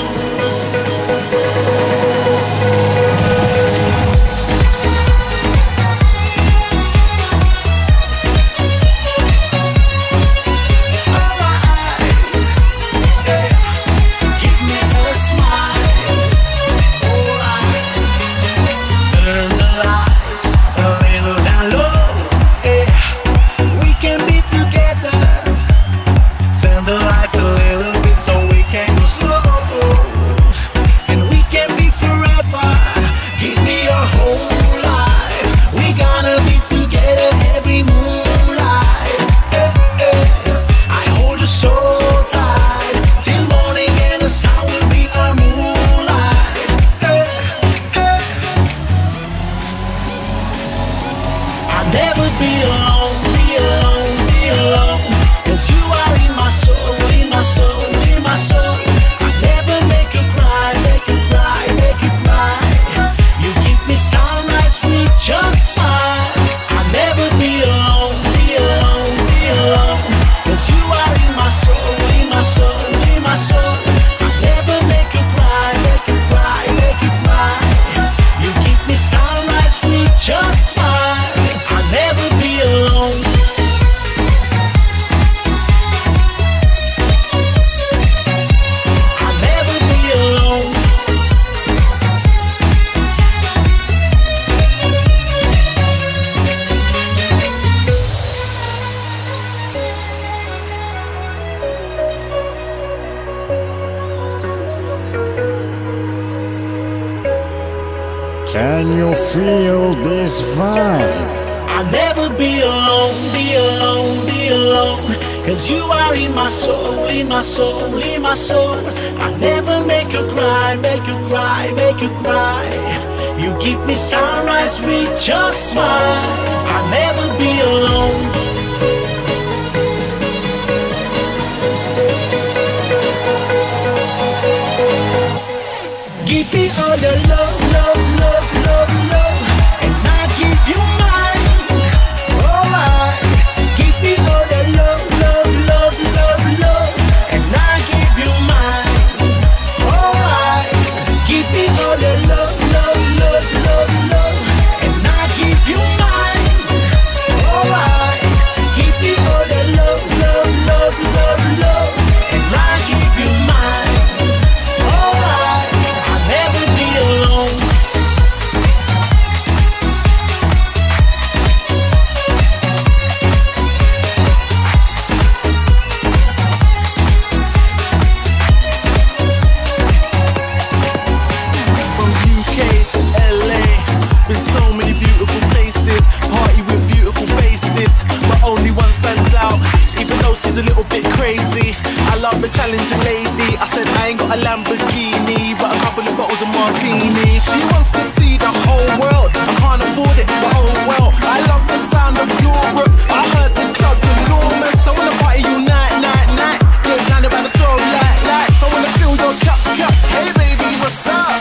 Can you feel this vibe? I'll never be alone, be alone, be alone. Cause you are in my soul, in my soul, in my soul. I'll never make you cry, make you cry, make you cry. You give me sunrise with your smile. I'll never be alone. Give me all the love, love, love, love, love, and I give you mine. Alright. Give me all the love, love, love, love, love, and I give you mine. Alright. Give me all the love, love, love, love, love, and I give you mine. Alright. Give me all the love, love, love, love, love, and I give you mine. Alright. Never be alone. From UK to LA, been so many beautiful places, party with beautiful faces, but only one stands out, even though she's a little bit crazy. I love a challenging lady. I said I ain't got a Lamborghini, but a couple of bottles of martini. She wants to see the whole world. I can't afford it, but oh well. I love the sound of Europe. I heard the club's enormous. I wanna party you night, night, night. Get down around the strobe light, lights. I wanna fill your cup, cup. Hey baby, what's up?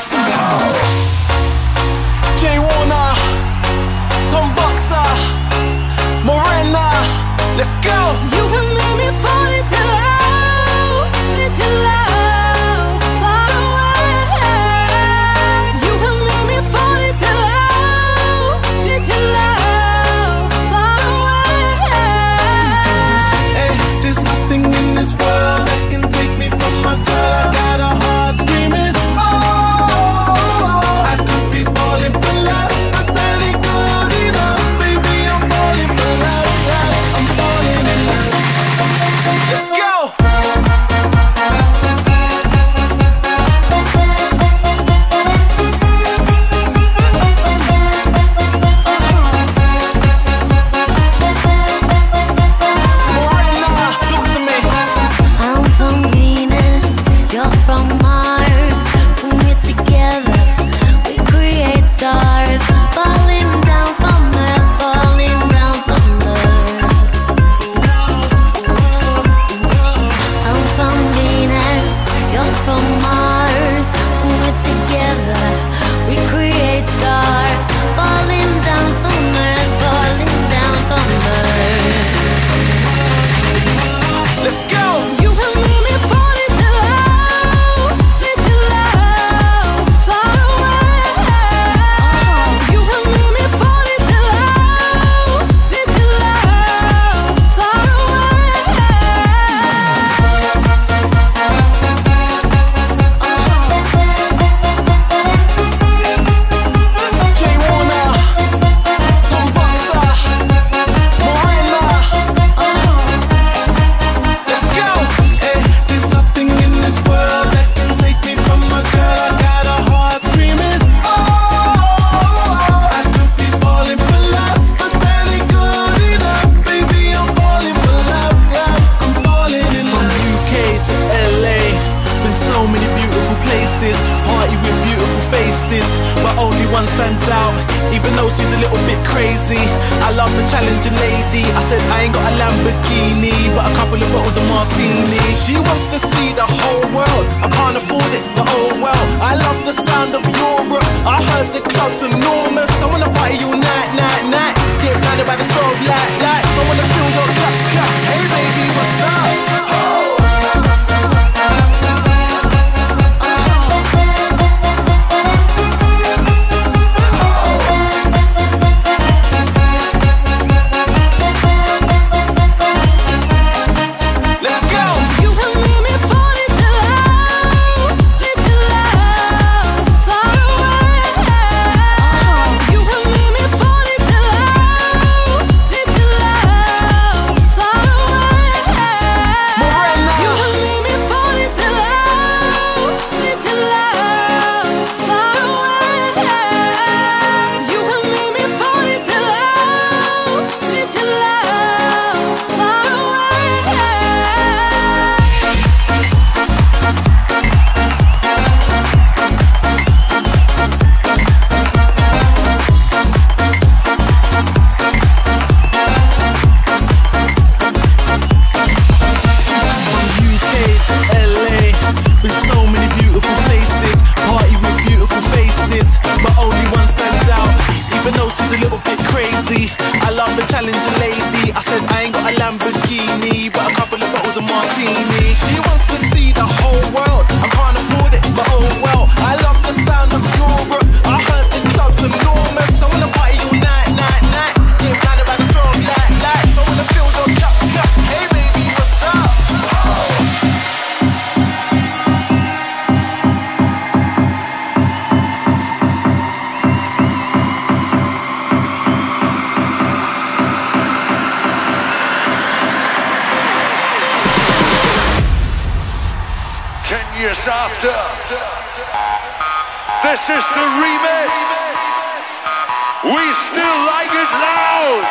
Jay Warner, Tom Boxer, Morena, let's go. You can make me fall in love, deep in love, far away. You can make me fall in love, deep in love, far away. one stands out, even though she's a little bit crazy. I love the challenging lady. I said I ain't got a Lamborghini, but a couple of bottles of martini. She wants to see the whole world. I can't afford it, but oh well. I love the sound of Europe. I heard the club's enormous. I wanna party all night, night, night. Get blinded by the strobe light, light. I wanna feel your clap, clap. Hey baby, what's up? Oh. This is the remix. We still like it loud.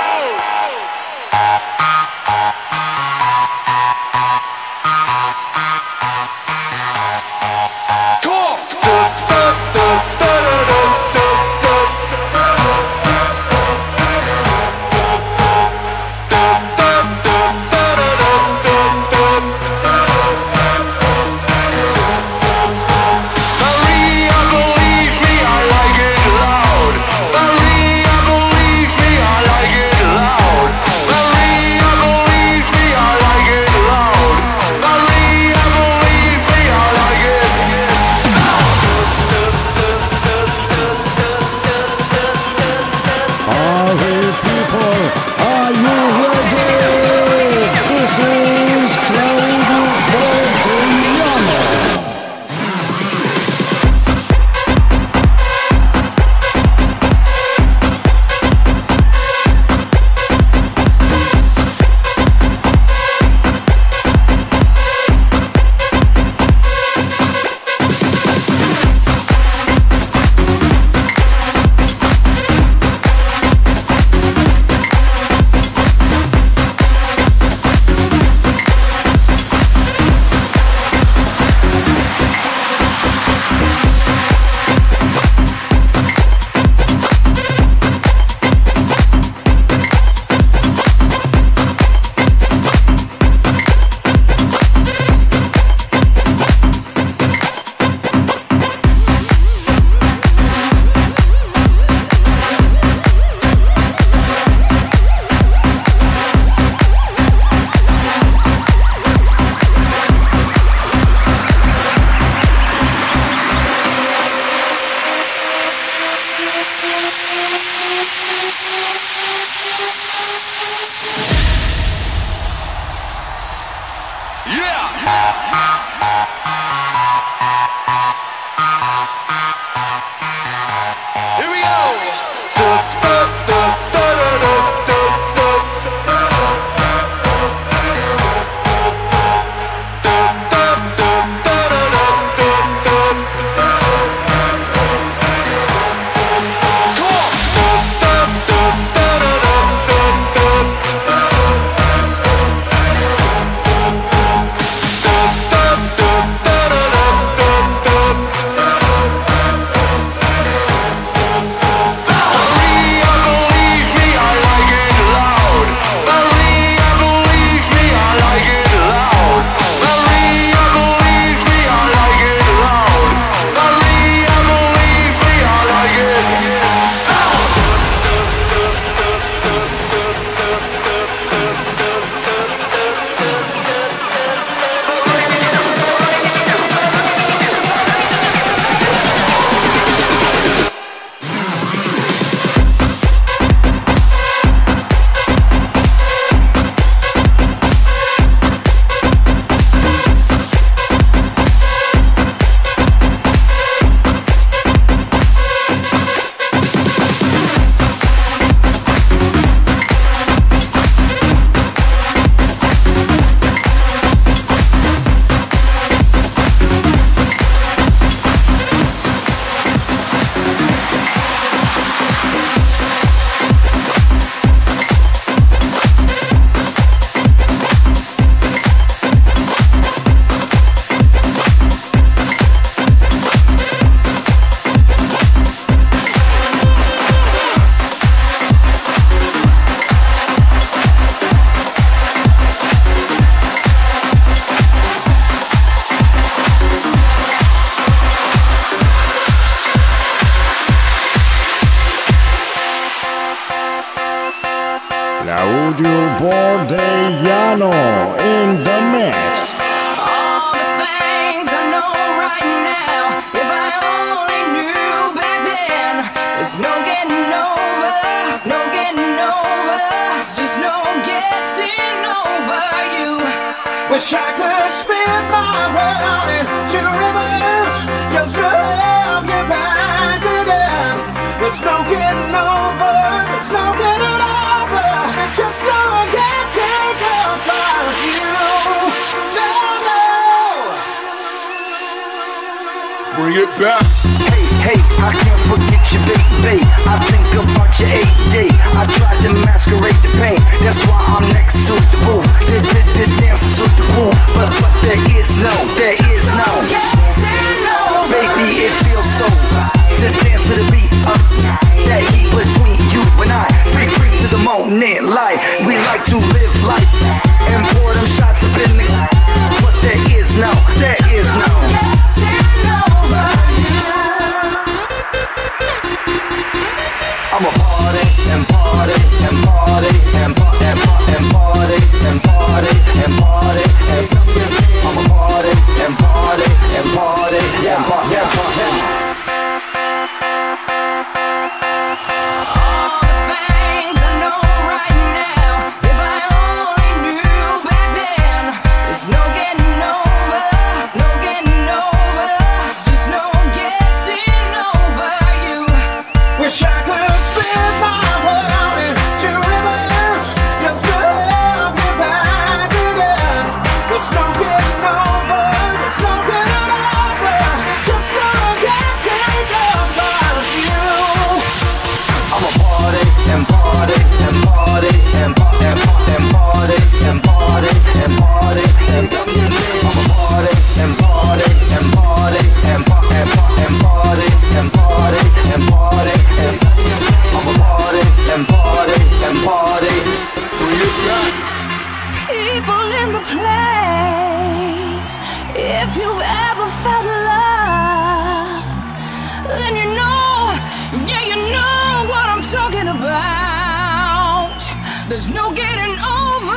Bordeano in the mix. All the things I know right now, if I only knew back then, there's no getting over, no getting over, just no getting over you. Wish I could spin my world into reverse, just to have you back again. There's no getting over, there's no getting over, it's just no getting over you. No, no. Bring it back. Hey, I can't forget you, baby. I think about your AD. I tried to masquerade the pain. That's why I'm next to the roof. The dance to the roof. But there is no. Baby, it feels so right to dance to the beat of that heat between you and I. Free to the moment, light. We like to live life and pour them shots up in the. But there is no. I'ma party and party and party and party and party and party and party and I'ma party and party and party and party and party. All the things I know right now, if I only knew back then, there's no getting over, no getting over, just no getting over you. Wish I could spin my world into reverse, just to have you back again. There's no getting over, there's no getting over, it's just no getting over you. I'ma party and party and party and party and party and party and party and I'ma party and party and party and party and party and party and party and I'ma party and party and party. People in the place, if you've ever felt love, then you know, yeah, you know what I'm talking about. There's no getting over.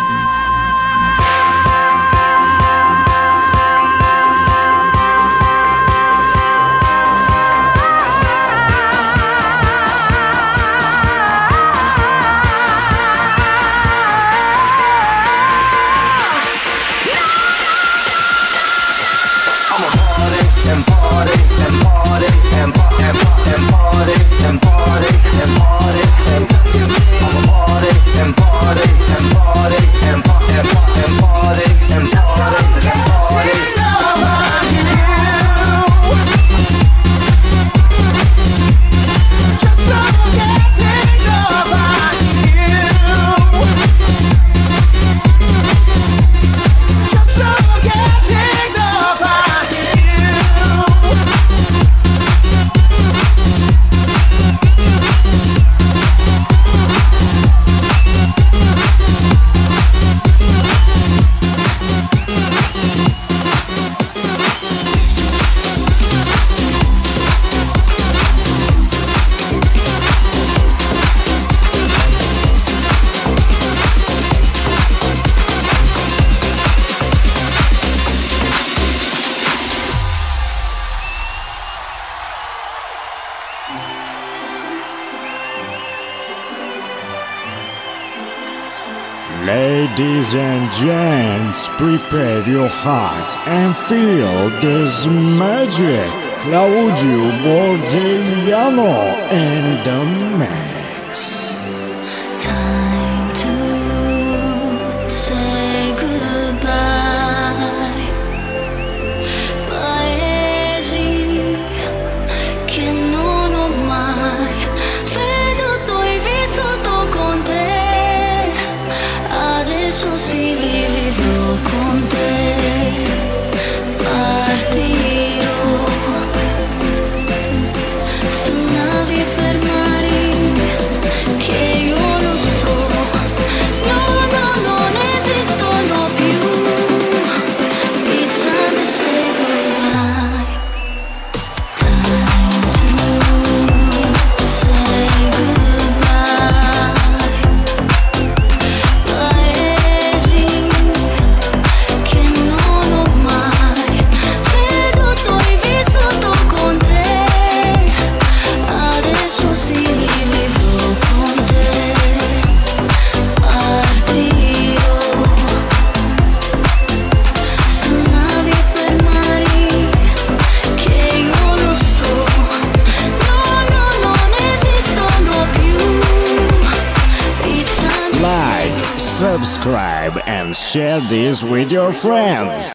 I'ma party and party and party and party and party and party and party and I'ma party and party and party and party and party and party and party. Ladies and gents, prepare your heart and feel this magic. Claudio Bordeano in the mix. Time to say goodbye. Paesi che non ho mai veduto e vissuto con te. Adesso sì li vivrò con te. Partirò su navi per mari subscribe and share this with your friends.